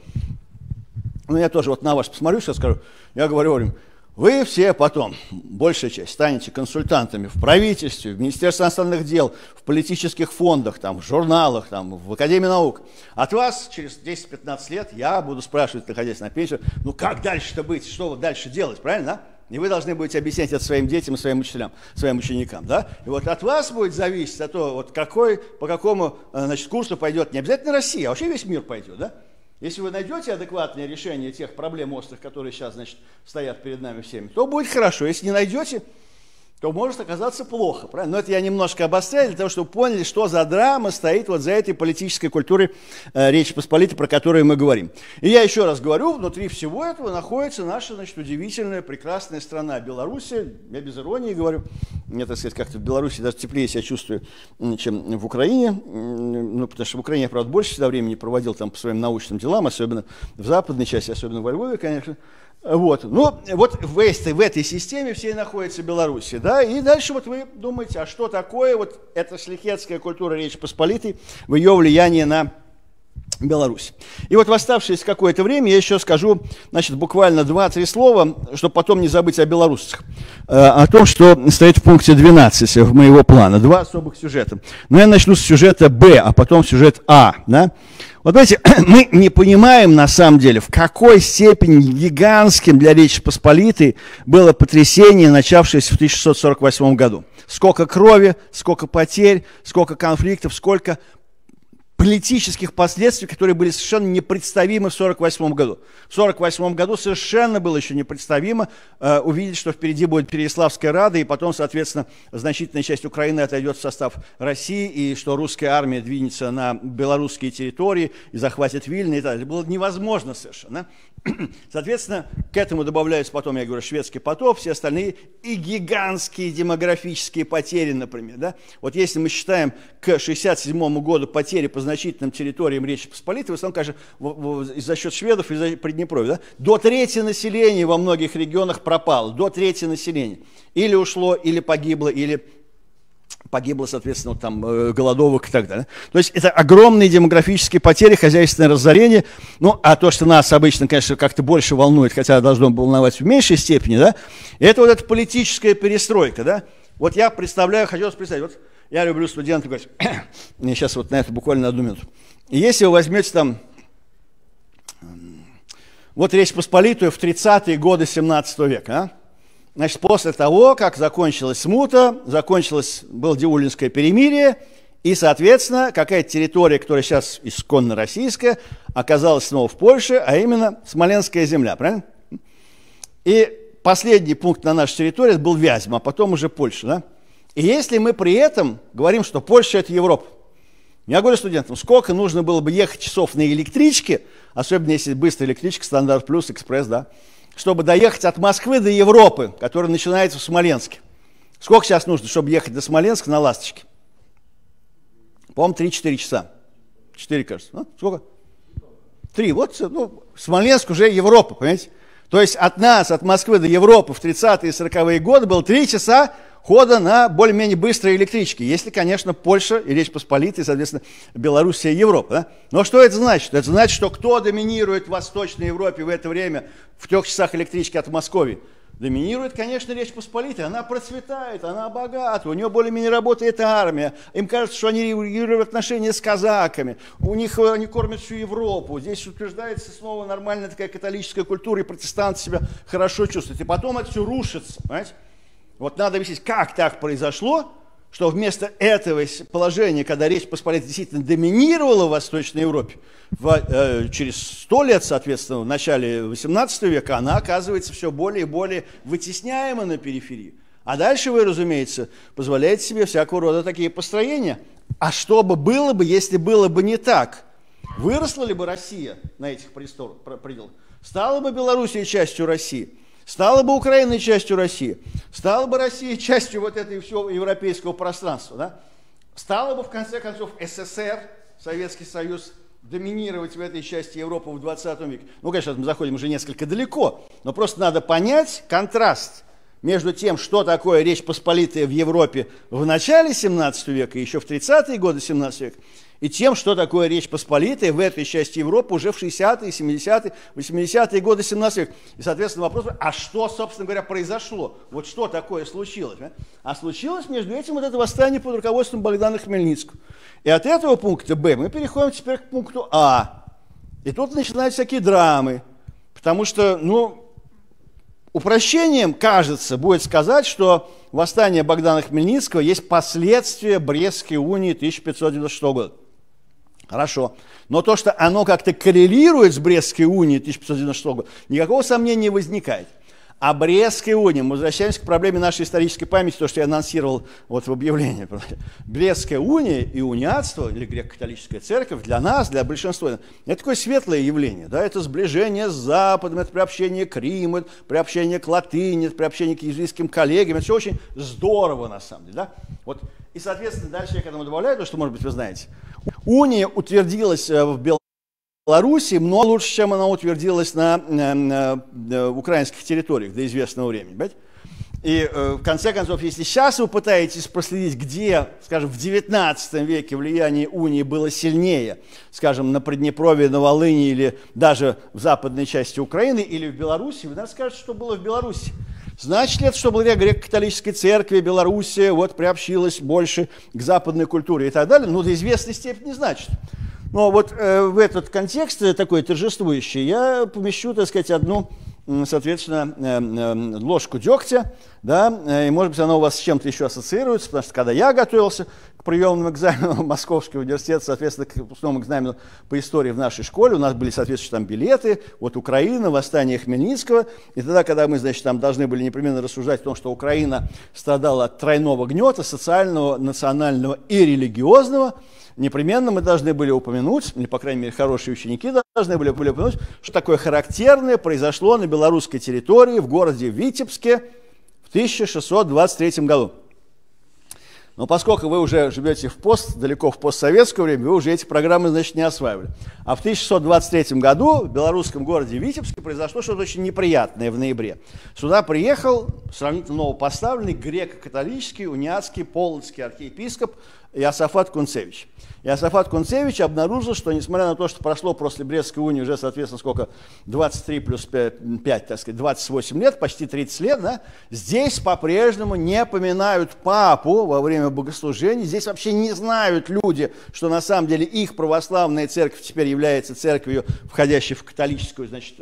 Ну, я тоже вот на вас посмотрю, сейчас скажу. Я говорю им, вы все потом, большая часть, станете консультантами в правительстве, в Министерстве иностранных дел, в политических фондах, там, в журналах, там, в Академии наук. От вас через десять-пятнадцать лет я буду спрашивать, находясь на пенсии, ну как дальше-то быть, что вот дальше делать, правильно, да? И вы должны будете объяснять это своим детям, своим учителям, своим ученикам, да? И вот от вас будет зависеть от того, вот какой, по какому, значит, курсу пойдет не обязательно Россия, а вообще весь мир пойдет, да? Если вы найдете адекватное решение тех проблем острых, которые сейчас, значит, стоят перед нами всеми, то будет хорошо. Если не найдете, то может оказаться плохо. Правильно? Но это я немножко обостряю, для того, чтобы поняли, что за драма стоит вот за этой политической культурой э, Речи Посполитой, про которую мы говорим. И я еще раз говорю, внутри всего этого находится наша, значит, удивительная, прекрасная страна Белоруссия. Я без иронии говорю. Мне, так сказать, как-то в Беларуси даже теплее себя чувствую, чем в Украине. Ну, потому что в Украине я, правда, больше всегда времени проводил там по своим научным делам, особенно в западной части, особенно во Львове, конечно. Вот. Ну, вот в этой, в этой системе все находится Беларусь, да, и дальше вот вы думаете, а что такое вот эта шляхетская культура Речи Посполитой в ее влиянии на Беларусь. И вот в оставшееся какое-то время я еще скажу, значит, буквально два-три слова, чтобы потом не забыть о белорусцах, о том, что стоит в пункте двенадцать моего плана, два особых сюжета. Но я начну с сюжета Б, а потом сюжет А, да. Вот знаете, мы не понимаем на самом деле, в какой степени гигантским для Речи Посполитой было потрясение, начавшееся в тысяча шестьсот сорок восьмом году. Сколько крови, сколько потерь, сколько конфликтов, сколько политических последствий, которые были совершенно непредставимы в сорок восьмом году. В сорок восьмом году совершенно было еще непредставимо э, увидеть, что впереди будет Переяславская Рада, и потом, соответственно, значительная часть Украины отойдет в состав России, и что русская армия двинется на белорусские территории и захватит Вильно и так далее. Было невозможно совершенно. Соответственно, к этому добавляются потом, я говорю, шведский потоп, все остальные и гигантские демографические потери, например. Да? Вот если мы считаем к шестьдесят седьмому году потери по значительным территориям Речи Посполитой, в основном, конечно, за счет шведов и за Приднепровья, да? До трети населения во многих регионах пропало, до трети населения. Или ушло, или погибло, или погибло, соответственно, там, голодовок и так далее. То есть это огромные демографические потери, хозяйственное разорение. Ну, а то, что нас обычно, конечно, как-то больше волнует, хотя должно волновать в меньшей степени, да, это вот эта политическая перестройка, да. Вот я представляю, хотелось представить, вот я люблю студентов говорить, мне сейчас вот на это буквально одну минуту. И если вы возьмете там, вот Речь Посполитую в тридцатые годы семнадцатого века, а? Значит, после того, как закончилась смута, закончилось, было Диулинское перемирие, и, соответственно, какая-то территория, которая сейчас исконно российская, оказалась снова в Польше, а именно Смоленская земля, правильно? И последний пункт на нашей территории был Вязьма, а потом уже Польша, да? И если мы при этом говорим, что Польша – это Европа, я говорю студентам, сколько нужно было бы ехать часов на электричке, особенно если быстрая электричка, стандарт плюс, экспресс, да, чтобы доехать от Москвы до Европы, которая начинается в Смоленске. Сколько сейчас нужно, чтобы ехать до Смоленска на «Ласточке»? По-моему, три-четыре часа. Четыре, кажется. А? Сколько? Три. Вот, ну, Смоленск уже Европа, понимаете? То есть от нас, от Москвы до Европы в тридцатые и сороковые годы было три часа хода на более-менее быстрой электричке. Если, конечно, Польша и Речь Посполитая, соответственно, Белоруссия и Европа. Да? Но что это значит? Это значит, что кто доминирует в Восточной Европе в это время в трех часах электрички от Москвы? Доминирует, конечно, Речь Посполитая. Она процветает, она богата, у нее более-менее работает армия. Им кажется, что они регулируют отношения с казаками. У них они кормят всю Европу. Здесь утверждается снова нормальная такая католическая культура, и протестанты себя хорошо чувствуют. И потом это все рушится, понимаете? Вот надо объяснить, как так произошло, что вместо этого положения, когда Речь Посполитая действительно доминировала в Восточной Европе, в, э, через сто лет, соответственно, в начале восемнадцатого века, она оказывается все более и более вытесняема на периферии. А дальше вы, разумеется, позволяете себе всякого рода такие построения. А что бы было бы, если было бы не так? Выросла ли бы Россия на этих пределах? Стала бы Белоруссия частью России? Стала бы Украина частью России, стала бы Россия частью вот этого всего европейского пространства, да? Стала бы в конце концов СССР, Советский Союз, доминировать в этой части Европы в двадцатом веке. Ну, конечно, мы заходим уже несколько далеко, но просто надо понять контраст между тем, что такое Речь Посполитая в Европе в начале семнадцатого века, еще в тридцатые годы семнадцатого века, и тем, что такое Речь Посполитая в этой части Европы уже в шестидесятые, семидесятые, восьмидесятые годы семнадцатого века. И, соответственно, вопрос, а что, собственно говоря, произошло? Вот что такое случилось? Да? А случилось между этим вот это восстание под руководством Богдана Хмельницкого. И от этого пункта Б мы переходим теперь к пункту А. И тут начинаются всякие драмы, потому что, ну, упрощением, кажется, будет сказать, что восстание Богдана Хмельницкого есть последствия Брестской унии тысяча пятьсот девяносто шестого года. Хорошо. Но то, что оно как-то коррелирует с Брестской унией тысяча пятьсот девяносто шестого года, никакого сомнения не возникает. А Брестская уния, мы возвращаемся к проблеме нашей исторической памяти, то, что я анонсировал вот в объявлении. Брестская уния и униатство, или греко-католическая церковь, для нас, для большинства, это такое светлое явление. Да? Это сближение с Западом, это приобщение к Риму, это приобщение к латыни, это приобщение к иезуитским коллегиям. Это все очень здорово, на самом деле. Да? Вот. И, соответственно, дальше я к этому добавляю то, что, может быть, вы знаете. Уния утвердилась в Беларуси. Белоруссии много лучше, чем она утвердилась на, на, на, на украинских территориях до известного времени. Понимаете? И э, в конце концов, если сейчас вы пытаетесь проследить, где, скажем, в девятнадцатом веке влияние унии было сильнее, скажем, на Приднепровье, на Волыни или даже в западной части Украины или в Беларуси, вы, наверное, скажете, что было в Беларуси. Значит ли это, что благодаря греко-католической церкви Белоруссия вот приобщилась больше к западной культуре и так далее? Ну, до известной степени не значит. Но вот э, в этот контекст такой торжествующий я помещу, так сказать, одну, соответственно, э, э, ложку дегтя, да, и, может быть, она у вас с чем-то еще ассоциируется, потому что когда я готовился к приемному экзамену в Московский университет, соответственно, к выпускному экзамену по истории в нашей школе, у нас были соответствующие там билеты, вот Украина, восстание Хмельницкого, и тогда, когда мы, значит, там должны были непременно рассуждать о том, что Украина страдала от тройного гнета, социального, национального и религиозного, непременно мы должны были упомянуть, или, по крайней мере, хорошие ученики должны были упомянуть, что такое характерное произошло на белорусской территории в городе Витебске в тысяча шестьсот двадцать третьем году. Но поскольку вы уже живете в пост, далеко в постсоветское время, вы уже эти программы, значит, не осваивали. А в тысяча шестьсот двадцать третьем году в белорусском городе Витебске произошло что-то очень неприятное в ноябре. Сюда приехал сравнительно новопоставленный греко-католический, униатский, полоцкий архиепископ Иосафат Кунцевич. Иосафат Кунцевич обнаружил, что несмотря на то, что прошло после Брестской унии уже, соответственно, сколько, двадцать три плюс пять, так сказать, двадцать восемь лет, почти тридцать лет, да, здесь по-прежнему не поминают папу во время богослужений, здесь вообще не знают люди, что на самом деле их православная церковь теперь является церковью, входящей в католическую, значит,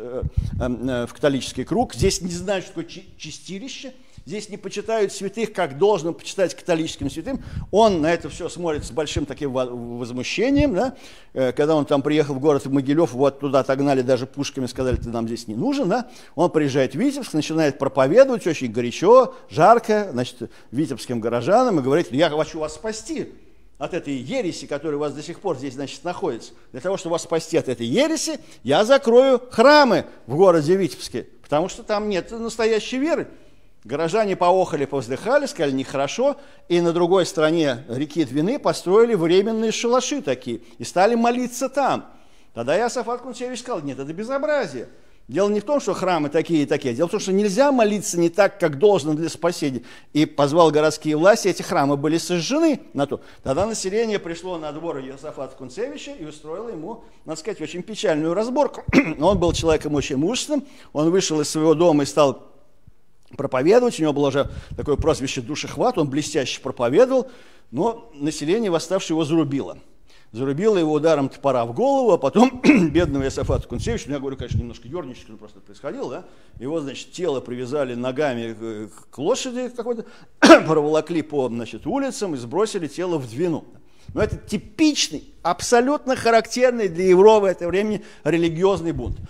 в католический круг, здесь не знают, что такое чистилище. Здесь не почитают святых, как должно почитать католическим святым. Он на это все смотрит с большим таким возмущением. Да? Когда он там приехал в город Могилев, вот туда отогнали даже пушками, сказали, ты нам здесь не нужен. Да? Он приезжает в Витебск, начинает проповедовать очень горячо, жарко, значит, витебским горожанам и говорит, я хочу вас спасти от этой ереси, которая у вас до сих пор здесь, значит, находится. Для того, чтобы вас спасти от этой ереси, я закрою храмы в городе Витебске, потому что там нет настоящей веры. Горожане поохали, повздыхали, сказали, нехорошо, и на другой стороне реки Двины построили временные шалаши такие, и стали молиться там. Тогда Иосафат Кунцевич сказал, нет, это безобразие. Дело не в том, что храмы такие и такие, дело в том, что нельзя молиться не так, как должно для спасения. И позвал городские власти, эти храмы были сожжены на то. Тогда население пришло на двор Иосафата Кунцевича и устроило ему, надо сказать, очень печальную разборку. Он был человеком очень мужественным, он вышел из своего дома и стал проповедовать, у него было уже такое прозвище душехват, он блестяще проповедовал, но население восставшее его зарубило. Зарубило его ударом топора в голову, а потом бедного Иосафата Кунцевича, ну я говорю, конечно, немножко ернически просто происходило, да? Его, значит, тело привязали ногами к лошади какой-то, проволокли по, значит, улицам и сбросили тело в Двину. Но это типичный, абсолютно характерный для Европы в это время религиозный бунт.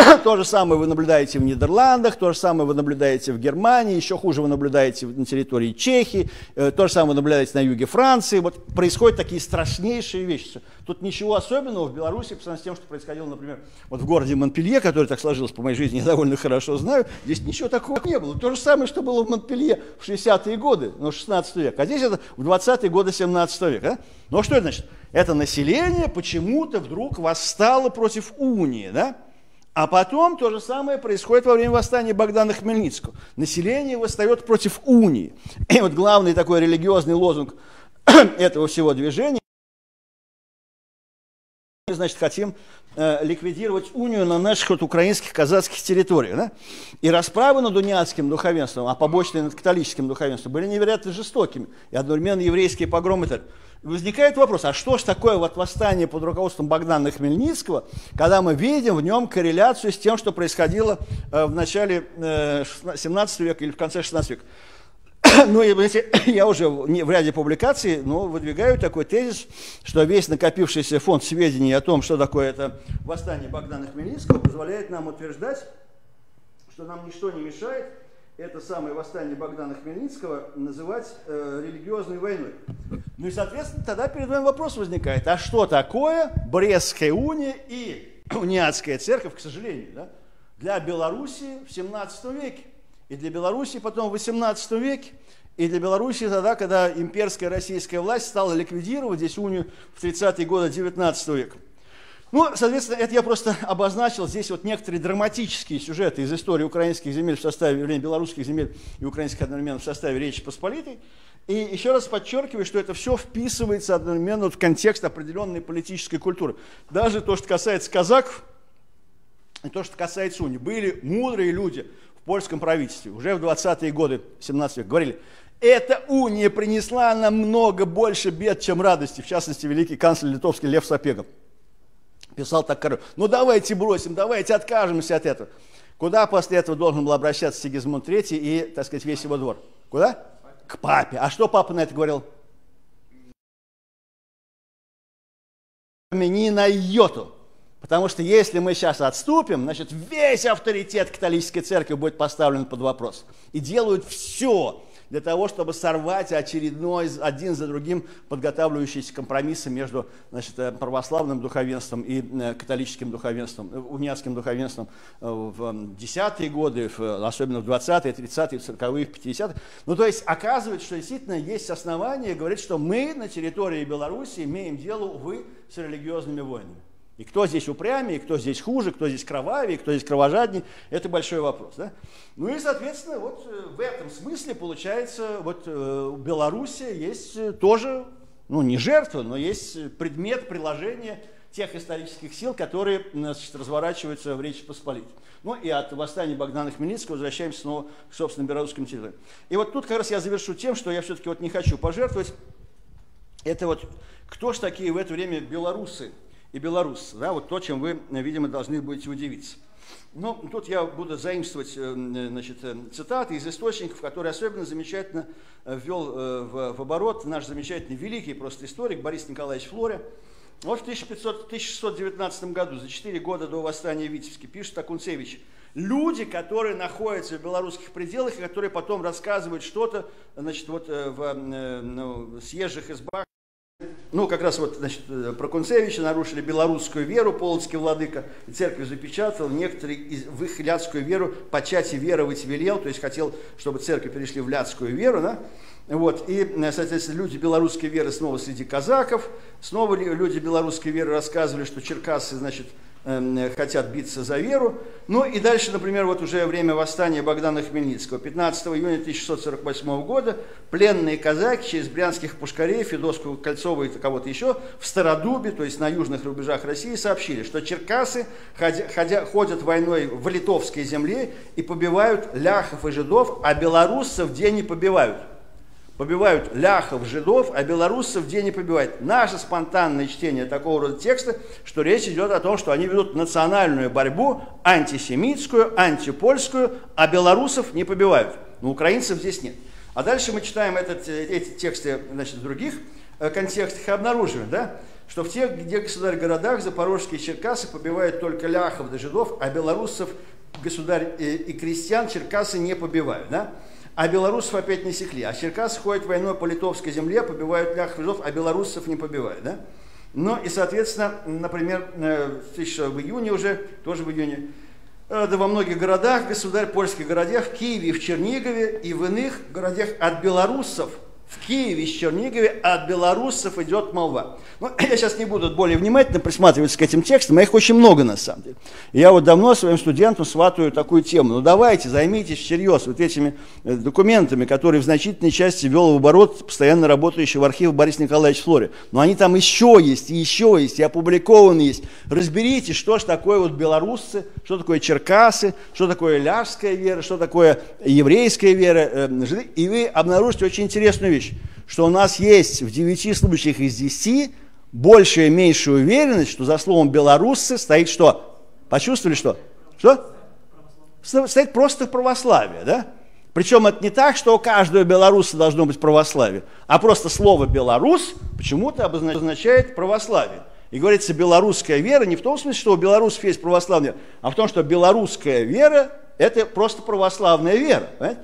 То же самое вы наблюдаете в Нидерландах, то же самое вы наблюдаете в Германии, еще хуже вы наблюдаете на территории Чехии, то же самое вы наблюдаете на юге Франции. Вот происходят такие страшнейшие вещи. Тут ничего особенного в Беларуси, по сравнению с тем, что происходило, например, вот в городе Монпелье, который так сложилось по моей жизни, я довольно хорошо знаю, здесь ничего такого не было. То же самое, что было в Монпелье в шестидесятые годы, ну, шестнадцатый век, а здесь это в двадцатые годы семнадцатого века. Да? Ну, а что это значит? Это население почему-то вдруг восстало против унии, да? А потом то же самое происходит во время восстания Богдана Хмельницкого. Население восстает против унии. И вот главный такой религиозный лозунг этого всего движения, значит, хотим э, ликвидировать унию на наших вот украинских казацких территориях. Да? И расправы над униатским духовенством, а побочные над католическим духовенством, были невероятно жестокими. И одновременно еврейские погромы. Возникает вопрос, а что ж такое вот восстание под руководством Богдана Хмельницкого, когда мы видим в нем корреляцию с тем, что происходило э, в начале э, семнадцатого века или в конце шестнадцатого века? Ну, и, я уже в ряде публикаций ну, выдвигаю такой тезис, что весь накопившийся фонд сведений о том, что такое это восстание Богдана Хмельницкого, позволяет нам утверждать, что нам ничто не мешает это самое восстание Богдана Хмельницкого называть э, религиозной войной. Ну и, соответственно, тогда перед вами вопрос возникает, а что такое Брестская уния и униатская церковь, к сожалению, да, для Белоруссии в семнадцатом веке? И для Белоруссии потом в восемнадцатом веке, и для Белоруссии тогда, когда имперская российская власть стала ликвидировать здесь унию в тридцатые годы девятнадцатого века. Ну, соответственно, это я просто обозначил здесь вот некоторые драматические сюжеты из истории украинских земель в составе, вернее, белорусских земель и украинских одновременно в составе Речи Посполитой. И еще раз подчеркиваю, что это все вписывается одновременно в контекст определенной политической культуры. Даже то, что касается казаков, и то, что касается унии. Были мудрые люди в польском правительстве уже в двадцатые годы семнадцатого века, говорили, эта уния принесла нам много больше бед, чем радости. В частности, великий канцлер литовский Лев Сапега писал так королю, ну давайте бросим, давайте откажемся от этого. Куда после этого должен был обращаться Сигизмунд третий и, так сказать, весь его двор? Куда? К папе. А что папа на это говорил? Ни на йоту. Потому что если мы сейчас отступим, значит, весь авторитет католической церкви будет поставлен под вопрос. И делают все для того, чтобы сорвать очередной, один за другим подготавливающиеся компромиссы между, значит, православным духовенством и католическим духовенством, униатским духовенством в десятые годы, особенно в двадцатые, тридцатые, сороковые, пятидесятые. Ну, то есть оказывается, что действительно есть основания говорить, что мы на территории Беларуси имеем дело, увы, с религиозными войнами. И кто здесь упрямее, кто здесь хуже, кто здесь кровавее, кто здесь кровожаднее, это большой вопрос. Да? Ну и, соответственно, вот в этом смысле, получается, вот у Беларуси есть тоже, ну не жертва, но есть предмет приложения тех исторических сил, которые, значит, разворачиваются в Речи Посполитой. Ну и от восстания Богдана Хмельницкого возвращаемся снова к собственным белорусским территориям. И вот тут как раз я завершу тем, что я все-таки вот не хочу пожертвовать. Это вот кто ж такие в это время белорусы и белорусы, да, вот то, чем вы, видимо, должны будете удивиться. Но тут я буду заимствовать, значит, цитаты из источников, которые особенно замечательно ввел в, в оборот наш замечательный великий просто историк Борис Николаевич Флоря. Вот в тысяча шестьсот девятнадцатом году, за четыре года до восстания в Витебске, пишет Акунцевич, люди, которые находятся в белорусских пределах и которые потом рассказывают что-то, значит, вот в ну, съезжих избах. Ну, как раз вот, значит, про Кунцевича нарушили белорусскую веру, полоцкий владыка, и церковь запечатала, некоторые из, в их ляцкую веру почати веровать велел, то есть хотел, чтобы церкви перешли в ляцкую веру, да? Вот, и, соответственно, люди белорусской веры снова среди казаков, снова люди белорусской веры рассказывали, что черкассы, значит, хотят биться за веру. Ну и дальше, например, вот уже время восстания Богдана Хмельницкого. пятнадцатого июня тысяча шестьсот сорок восьмого года пленные казаки через брянских пушкарей, Федоску, Кольцова и кого-то еще в Стародубе, то есть на южных рубежах России, сообщили, что черкасы ходя, ходя, ходят войной в литовской земле и побивают ляхов и жидов, а белоруссов где не побивают. Побивают ляхов, жидов, а белоруссов где не побивают. Наше спонтанное чтение такого рода текста, что речь идет о том, что они ведут национальную борьбу, антисемитскую, антипольскую, а белорусов не побивают. Но украинцев здесь нет. А дальше мы читаем этот, эти тексты, значит, в других контекстах и обнаруживаем, да, что в тех, где государь-городах запорожские черкасы побивают только ляхов да жидов, а белорусов, государь и, и крестьян черкасы не побивают, да? А белорусов опять не секли. А черкасы ходят войной по литовской земле, побивают ляхов и жидов, а белорусов не побивают, да? Ну и, соответственно, например, в июне уже, тоже в июне, да во многих городах, государь, польских городах, в Киеве, в Чернигове и в иных городах от белорусов, в Киеве, в Чернигове от белорусов идет молва. Ну, я сейчас не буду более внимательно присматриваться к этим текстам, а их очень много на самом деле. И я вот давно своим студентам сватаю такую тему. Ну давайте, займитесь всерьез вот этими документами, которые в значительной части вел в оборот постоянно работающий в архиве Борис Николаевич Флорин. Но они там еще есть, и еще есть, и опубликованы есть. Разберитесь, что же такое вот белорусцы, что такое черкасы, что такое ляжская вера, что такое еврейская вера, и вы обнаружите очень интересную вещь, что у нас есть в девяти случаях из десяти большая и меньшая уверенность, что за словом белорусцы стоит что? Почувствовали что? Что? Стоит просто православие, да? Причем это не так, что у каждого белоруса должно быть православие, а просто слово «белорус» почему-то обозначает православие. И говорится, белорусская вера не в том смысле, что у белорусов есть православная, а в том, что белорусская вера – это просто православная вера, понимаете?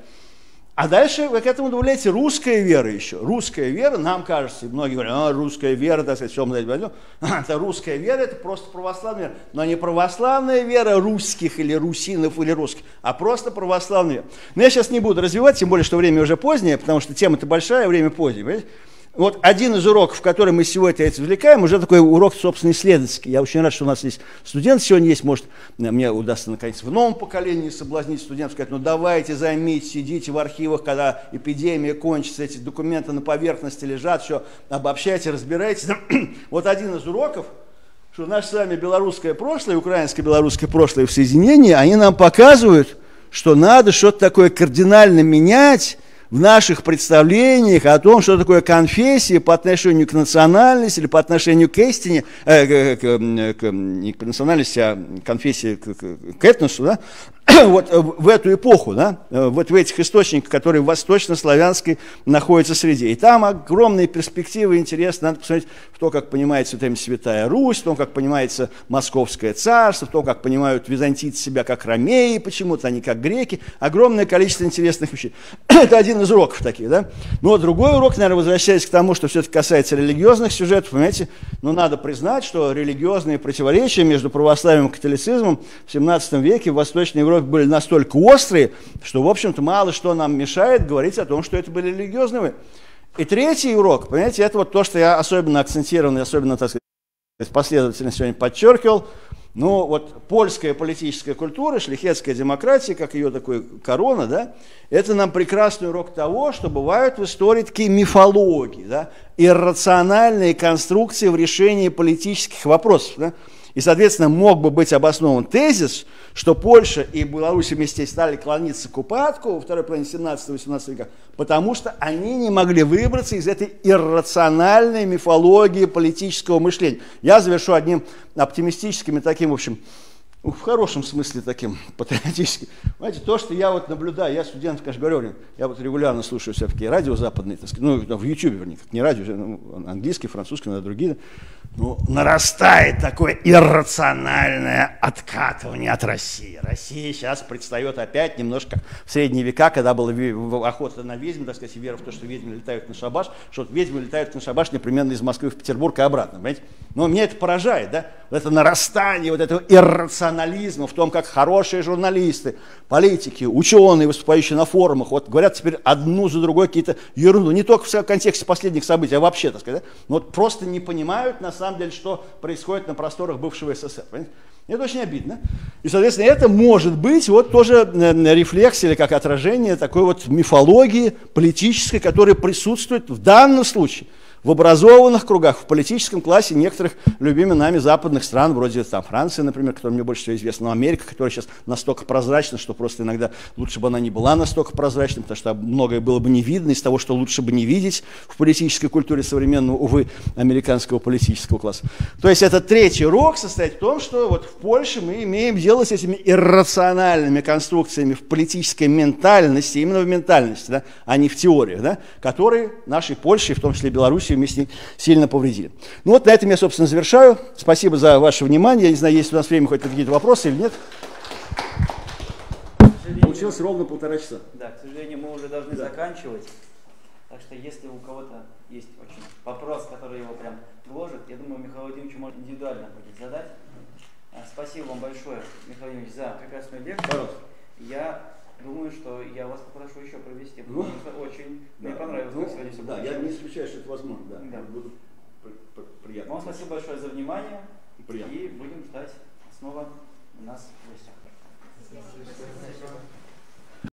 А дальше вы к этому добавляете русская вера еще. Русская вера, нам кажется, и многие говорят, а, русская вера, так сказать, все мы дадим. Это русская вера, это просто православная вера. Но не православная вера русских или русинов или русских, а просто православная вера. Но я сейчас не буду развивать, тем более, что время уже позднее, потому что тема-то большая, время позднее, понимаете? Вот один из уроков, который мы сегодня извлекаем, уже такой урок, собственно, исследовательский. Я очень рад, что у нас здесь студент сегодня есть. Может, мне удастся, наконец, в новом поколении соблазнить студентов, сказать, ну давайте, займитесь, сидите в архивах, когда эпидемия кончится, эти документы на поверхности лежат, все, обобщайте, разбирайтесь. Вот один из уроков, что наше с вами белорусское прошлое, украинско-белорусское прошлое в соединении, они нам показывают, что надо что-то такое кардинально менять в наших представлениях о том, что такое конфессия по отношению к национальности или по отношению к истине, э, к, к, к, не к национальности, а конфессии к, к, к этносу, да? Вот в эту эпоху, да? Вот в этих источниках, которые в восточнославянской находятся среде. И там огромные перспективы, интересно, надо посмотреть в то, как понимается вот эта Святая Русь, в том, как понимается Московское царство, в том, как понимают византийцы себя как ромеи почему-то, а не как греки. Огромное количество интересных вещей. Это один из уроков таких, да? Ну, а другой урок, наверное, возвращаясь к тому, что все-таки касается религиозных сюжетов, понимаете, ну, надо признать, что религиозные противоречия между православием и католицизмом в семнадцатом веке в Восточной Европе были настолько острые, что, в общем-то, мало что нам мешает говорить о том, что это были религиозные. И третий урок, понимаете, это вот то, что я особенно акцентирован, особенно, так сказать, последовательно сегодня подчеркивал. Ну, вот польская политическая культура, шляхетская демократия, как ее такой корона, да, это нам прекрасный урок того, что бывают в истории такие мифологии, да, иррациональные конструкции в решении политических вопросов, да. И, соответственно, мог бы быть обоснован тезис, что Польша и Беларусь вместе стали клониться к упадку во второй половине семнадцатого-восемнадцатого века, потому что они не могли выбраться из этой иррациональной мифологии политического мышления. Я завершу одним оптимистическим и таким, в общем, в хорошем смысле таким патриотическим. Знаете, то, что я вот наблюдаю, я студент, конечно, говорю, я вот регулярно слушаю все-таки радио западные, так сказать, ну, в Ютубе, вернее, не радио, ну, английский, французский, но другие. Ну, нарастает такое иррациональное откатывание от России. Россия сейчас предстает опять немножко в средние века, когда была охота на ведьм, так сказать, и вера в то, что ведьмы летают на шабаш, что ведьмы летают на шабаш непременно из Москвы в Петербург и обратно, понимаете? Но меня это поражает, да? Вот это нарастание вот этого иррационализма в том, как хорошие журналисты, политики, ученые, выступающие на форумах, вот говорят теперь одну за другой какие-то ерунду, не только в контексте последних событий, а вообще, так сказать, да? Но вот просто не понимают, на самом деле, что происходит на просторах бывшего СССР. Понимаете? Это очень обидно. И, соответственно, это может быть вот тоже рефлексия или как отражение такой вот мифологии политической, которая присутствует в данном случае в в образованных кругах, в политическом классе некоторых любимых нами западных стран, вроде там Франции, например, которая мне больше всего известна, но Америка, которая сейчас настолько прозрачна, что просто иногда лучше бы она не была настолько прозрачной, потому что многое было бы не видно из того, что лучше бы не видеть в политической культуре современного, увы, американского политического класса. То есть это третий урок состоит в том, что вот в Польше мы имеем дело с этими иррациональными конструкциями в политической ментальности, именно в ментальности, да, а не в теориях, да, которые нашей Польше, в том числе Белоруссии, вместе сильно повредили. Ну вот на этом я, собственно, завершаю. Спасибо за ваше внимание. Я не знаю, есть у нас время хоть какие-то вопросы или нет. Получилось ровно полтора часа. Да, к сожалению, мы уже должны да. заканчивать. Так что если у кого-то есть очень вопрос, который его прям гложет, я думаю, Михаил Владимирович может индивидуально будет задать. Спасибо вам большое, Михаил Владимирович, за прекрасную лекцию. Пожалуйста. Я думаю, что я вас попрошу еще провести, потому ну, что очень да, мне понравилось, ну, как сегодня все Да, я не исключаю, что это возможно. Да. Да. Буду приятно. Вам спасибо большое за внимание. Приятно. И будем ждать снова у нас в гостях.